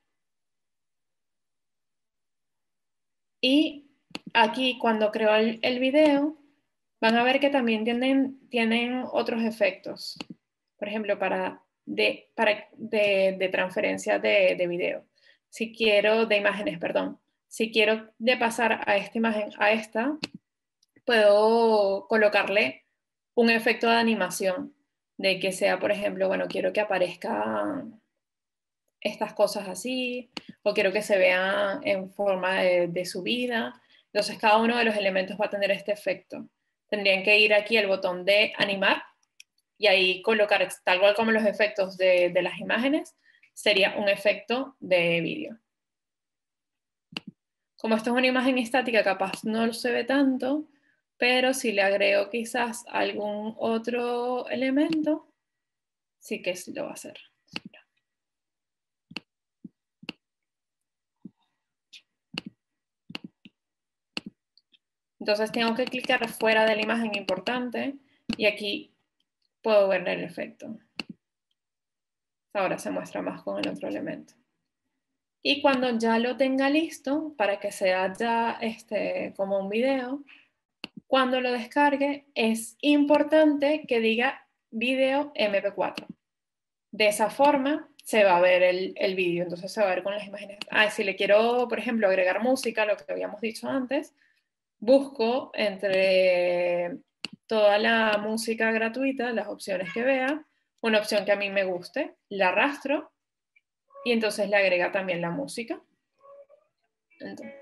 Y aquí, cuando creo el, el video, van a ver que también tienen, tienen otros efectos. Por ejemplo, para de, para de, de transferencia de, de video. Si quiero, de imágenes, perdón. Si quiero de pasar a esta imagen a esta, puedo colocarle un efecto de animación. De que sea, por ejemplo, bueno, quiero que aparezca estas cosas así, o quiero que se vea en forma de, de subida. Entonces cada uno de los elementos va a tener este efecto. Tendrían que ir aquí al botón de animar y ahí colocar, tal cual como los efectos de, de las imágenes, sería un efecto de vídeo. Como esto es una imagen estática, capaz no se ve tanto, pero si le agrego quizás algún otro elemento, sí que lo va a hacer. Entonces tengo que clicar fuera de la imagen importante y aquí puedo ver el efecto. Ahora se muestra más con el otro elemento. Y cuando ya lo tenga listo, para que sea ya este, como un video, cuando lo descargue es importante que diga video eme pe cuatro. De esa forma se va a ver el, el vídeo, entonces se va a ver con las imágenes. Ah, si le quiero, por ejemplo, agregar música, lo que habíamos dicho antes, busco entre toda la música gratuita, las opciones que vea, una opción que a mí me guste, la arrastro y entonces le agrega también la música. Entonces,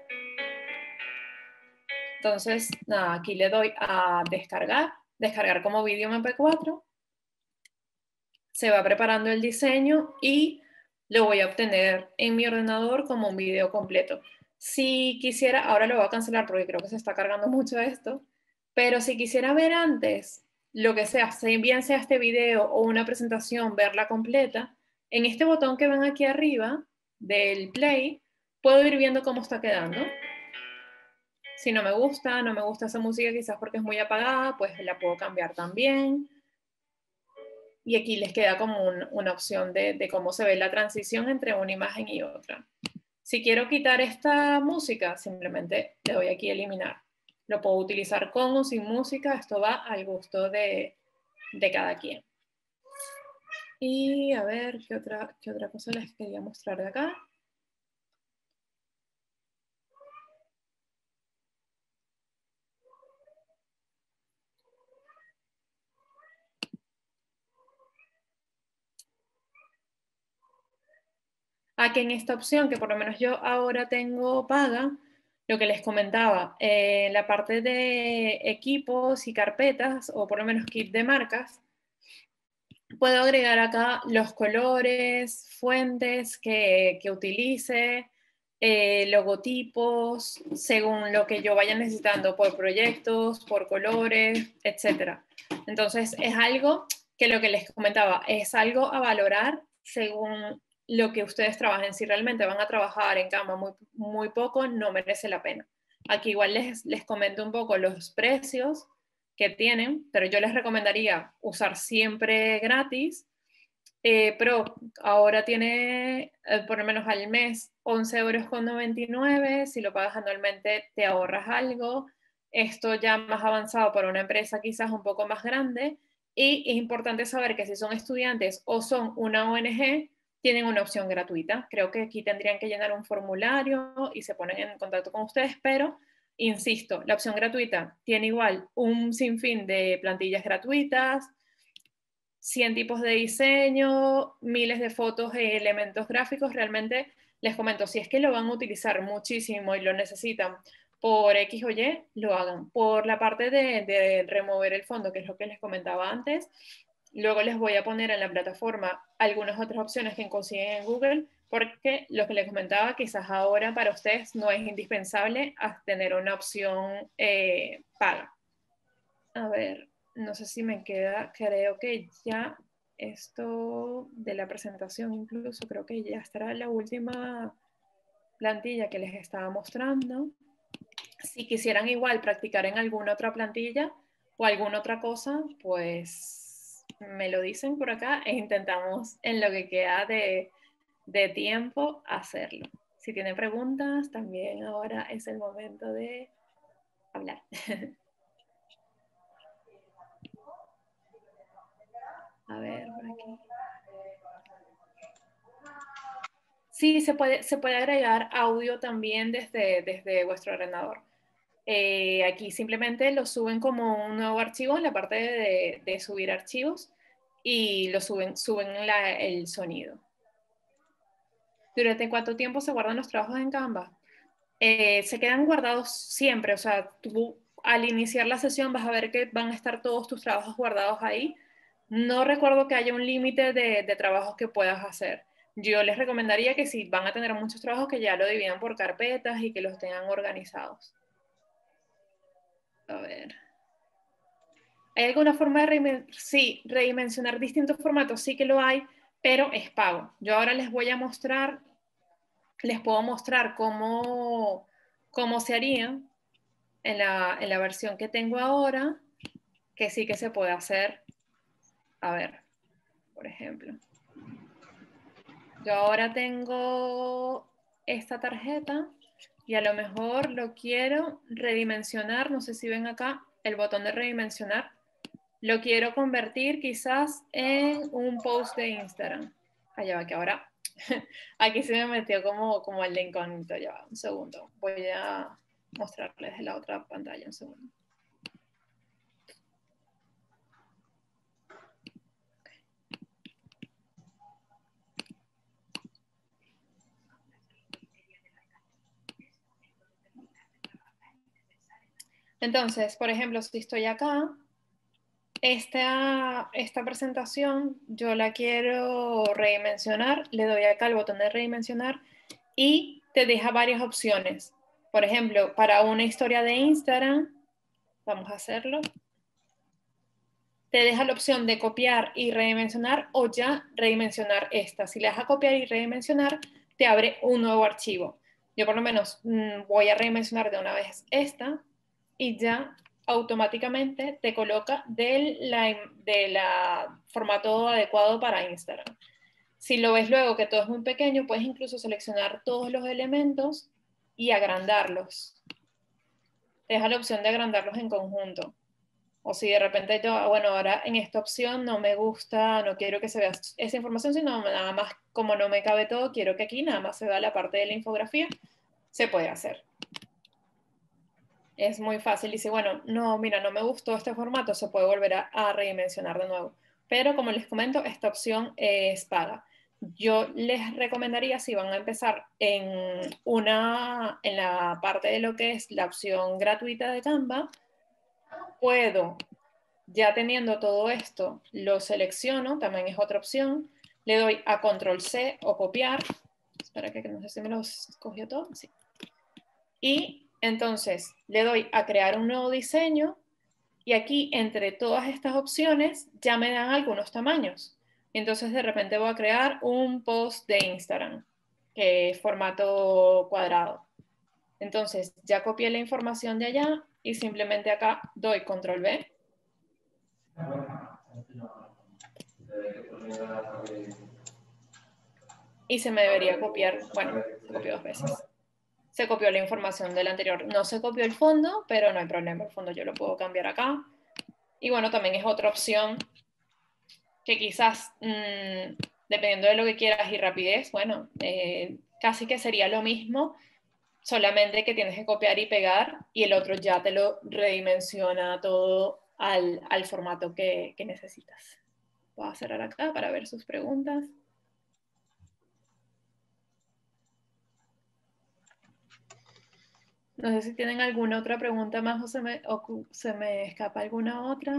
entonces nada, aquí le doy a descargar, descargar como vídeo eme pe cuatro, se va preparando el diseño y lo voy a obtener en mi ordenador como un video completo. Si quisiera, ahora lo voy a cancelar porque creo que se está cargando mucho esto, pero si quisiera ver antes lo que sea, bien sea este video o una presentación, verla completa, en este botón que ven aquí arriba del play, puedo ir viendo cómo está quedando. Si no me gusta, no me gusta esa música quizás porque es muy apagada, pues la puedo cambiar también. Y aquí les queda como un, una opción de, de cómo se ve la transición entre una imagen y otra. Si quiero quitar esta música, simplemente le doy aquí a eliminar. Lo puedo utilizar con o sin música, esto va al gusto de, de cada quien. Y a ver, ¿qué otra, qué otra cosa les quería mostrar de acá? Aquí en esta opción, que por lo menos yo ahora tengo paga, lo que les comentaba, eh, la parte de equipos y carpetas, o por lo menos kit de marcas, puedo agregar acá los colores, fuentes que, que utilice, eh, logotipos, según lo que yo vaya necesitando por proyectos, por colores, etcétera. Entonces es algo que lo que les comentaba, es algo a valorar según lo que ustedes trabajen. Si realmente van a trabajar en Canva muy, muy poco, no merece la pena. Aquí igual les, les comento un poco los precios que tienen, pero yo les recomendaría usar siempre gratis, eh, pero ahora tiene eh, por lo menos al mes once euros con noventa y nueve, si lo pagas anualmente te ahorras algo. Esto ya más avanzado para una empresa quizás un poco más grande, y es importante saber que si son estudiantes o son una o ene ge, tienen una opción gratuita. Creo que aquí tendrían que llenar un formulario y se ponen en contacto con ustedes, pero insisto, la opción gratuita tiene igual un sinfín de plantillas gratuitas, cien tipos de diseño, miles de fotos e elementos gráficos. Realmente les comento, si es que lo van a utilizar muchísimo y lo necesitan por X o Y, lo hagan. Por la parte de, de remover el fondo, que es lo que les comentaba antes, luego les voy a poner en la plataforma algunas otras opciones que consiguen en Google, porque lo que les comentaba, quizás ahora para ustedes no es indispensable tener una opción eh, paga. A ver, no sé si me queda, creo que ya esto de la presentación incluso, creo que ya estará la última plantilla que les estaba mostrando. Si quisieran igual practicar en alguna otra plantilla o alguna otra cosa, pues me lo dicen por acá e intentamos en lo que queda de, de tiempo hacerlo. Si tienen preguntas, también ahora es el momento de hablar. A ver, por aquí. Sí, se puede, se puede agregar audio también desde, desde vuestro ordenador. Eh, aquí simplemente lo suben como un nuevo archivo en la parte de, de subir archivos y lo suben, suben la, el sonido. ¿Durante cuánto tiempo se guardan los trabajos en Canva? Eh, se quedan guardados siempre, o sea, tú al iniciar la sesión vas a ver que van a estar todos tus trabajos guardados ahí. No recuerdo que haya un límite de, de trabajos que puedas hacer. Yo les recomendaría que si van a tener muchos trabajos, que ya lo dividan por carpetas y que los tengan organizados. A ver. ¿Hay alguna forma de redimensionar? Sí, redimensionar distintos formatos? Sí que lo hay, pero es pago. Yo ahora les voy a mostrar, les puedo mostrar cómo, cómo se haría en la, en la versión que tengo ahora, que sí que se puede hacer. A ver, por ejemplo. Yo ahora tengo esta tarjeta y a lo mejor lo quiero redimensionar. No sé si ven acá el botón de redimensionar. Lo quiero convertir quizás en un post de Instagram. Allá va, que ahora aquí se me metió como, como el de incógnito. Ya va, un segundo. Voy a mostrarles la otra pantalla, un segundo. Entonces, por ejemplo, si estoy acá, esta, esta presentación yo la quiero redimensionar, le doy acá al botón de redimensionar y te deja varias opciones. Por ejemplo, para una historia de Instagram, vamos a hacerlo, te deja la opción de copiar y redimensionar o ya redimensionar esta. Si le das a copiar y redimensionar, te abre un nuevo archivo. Yo por lo menos mmm, voy a redimensionar de una vez esta y ya automáticamente te coloca del la, de la formato adecuado para Instagram. Si lo ves luego que todo es muy pequeño, puedes incluso seleccionar todos los elementos y agrandarlos. Te deja la opción de agrandarlos en conjunto. O si de repente yo, bueno, ahora en esta opción no me gusta, no quiero que se vea esa información, sino nada más, como no me cabe todo, quiero que aquí nada más se vea la parte de la infografía, se puede hacer. Es muy fácil. Dice, bueno, no, mira, no me gustó este formato, se puede volver a, a redimensionar de nuevo. Pero como les comento, esta opción es paga. Yo les recomendaría, si van a empezar en, una, en la parte de lo que es la opción gratuita de Canva, puedo, ya teniendo todo esto, lo selecciono, también es otra opción, le doy a control C o copiar, espera que no sé si me los cogió todo, sí. Y entonces le doy a crear un nuevo diseño y aquí entre todas estas opciones ya me dan algunos tamaños. Entonces de repente voy a crear un post de Instagram, que es formato cuadrado. Entonces ya copié la información de allá y simplemente acá doy control V. Y se me debería copiar, bueno, se copió dos veces. Se copió la información del anterior. No se copió el fondo, pero no hay problema. El fondo yo lo puedo cambiar acá. Y bueno, también es otra opción que quizás, mmm, dependiendo de lo que quieras y rapidez, bueno, eh, casi que sería lo mismo, solamente que tienes que copiar y pegar y el otro ya te lo redimensiona todo al, al formato que, que necesitas. Voy a cerrar acá para ver sus preguntas. No sé si tienen alguna otra pregunta más o se me, o se me escapa alguna otra.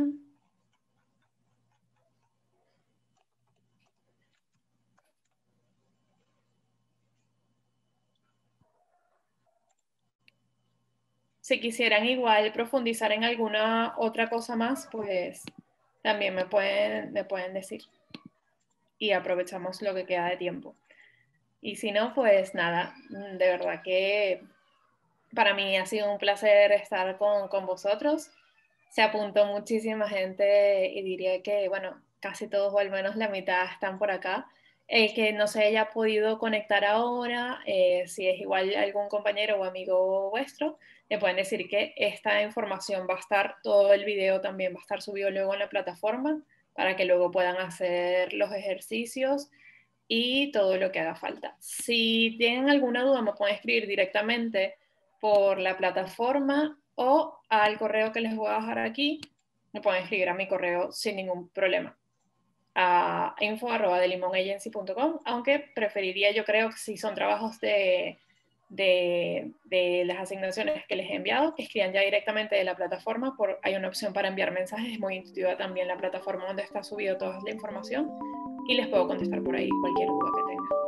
Si quisieran igual profundizar en alguna otra cosa más, pues también me pueden, me pueden decir. Y aprovechamos lo que queda de tiempo. Y si no, pues nada, de verdad que para mí ha sido un placer estar con, con vosotros. Se apuntó muchísima gente y diría que, bueno, casi todos o al menos la mitad están por acá. El que no se haya podido conectar ahora, eh, si es igual algún compañero o amigo vuestro, le pueden decir que esta información va a estar, todo el video también va a estar subido luego en la plataforma para que luego puedan hacer los ejercicios y todo lo que haga falta. Si tienen alguna duda, me pueden escribir directamente por la plataforma o al correo que les voy a dejar aquí. Me pueden escribir a mi correo sin ningún problema. a info arroba delimonagency punto com, aunque preferiría, yo creo que si son trabajos de, de, de las asignaciones que les he enviado, que escriban ya directamente de la plataforma. Por, hay una opción para enviar mensajes, es muy intuitiva también la plataforma donde está subido toda la información, y les puedo contestar por ahí cualquier duda que tengan.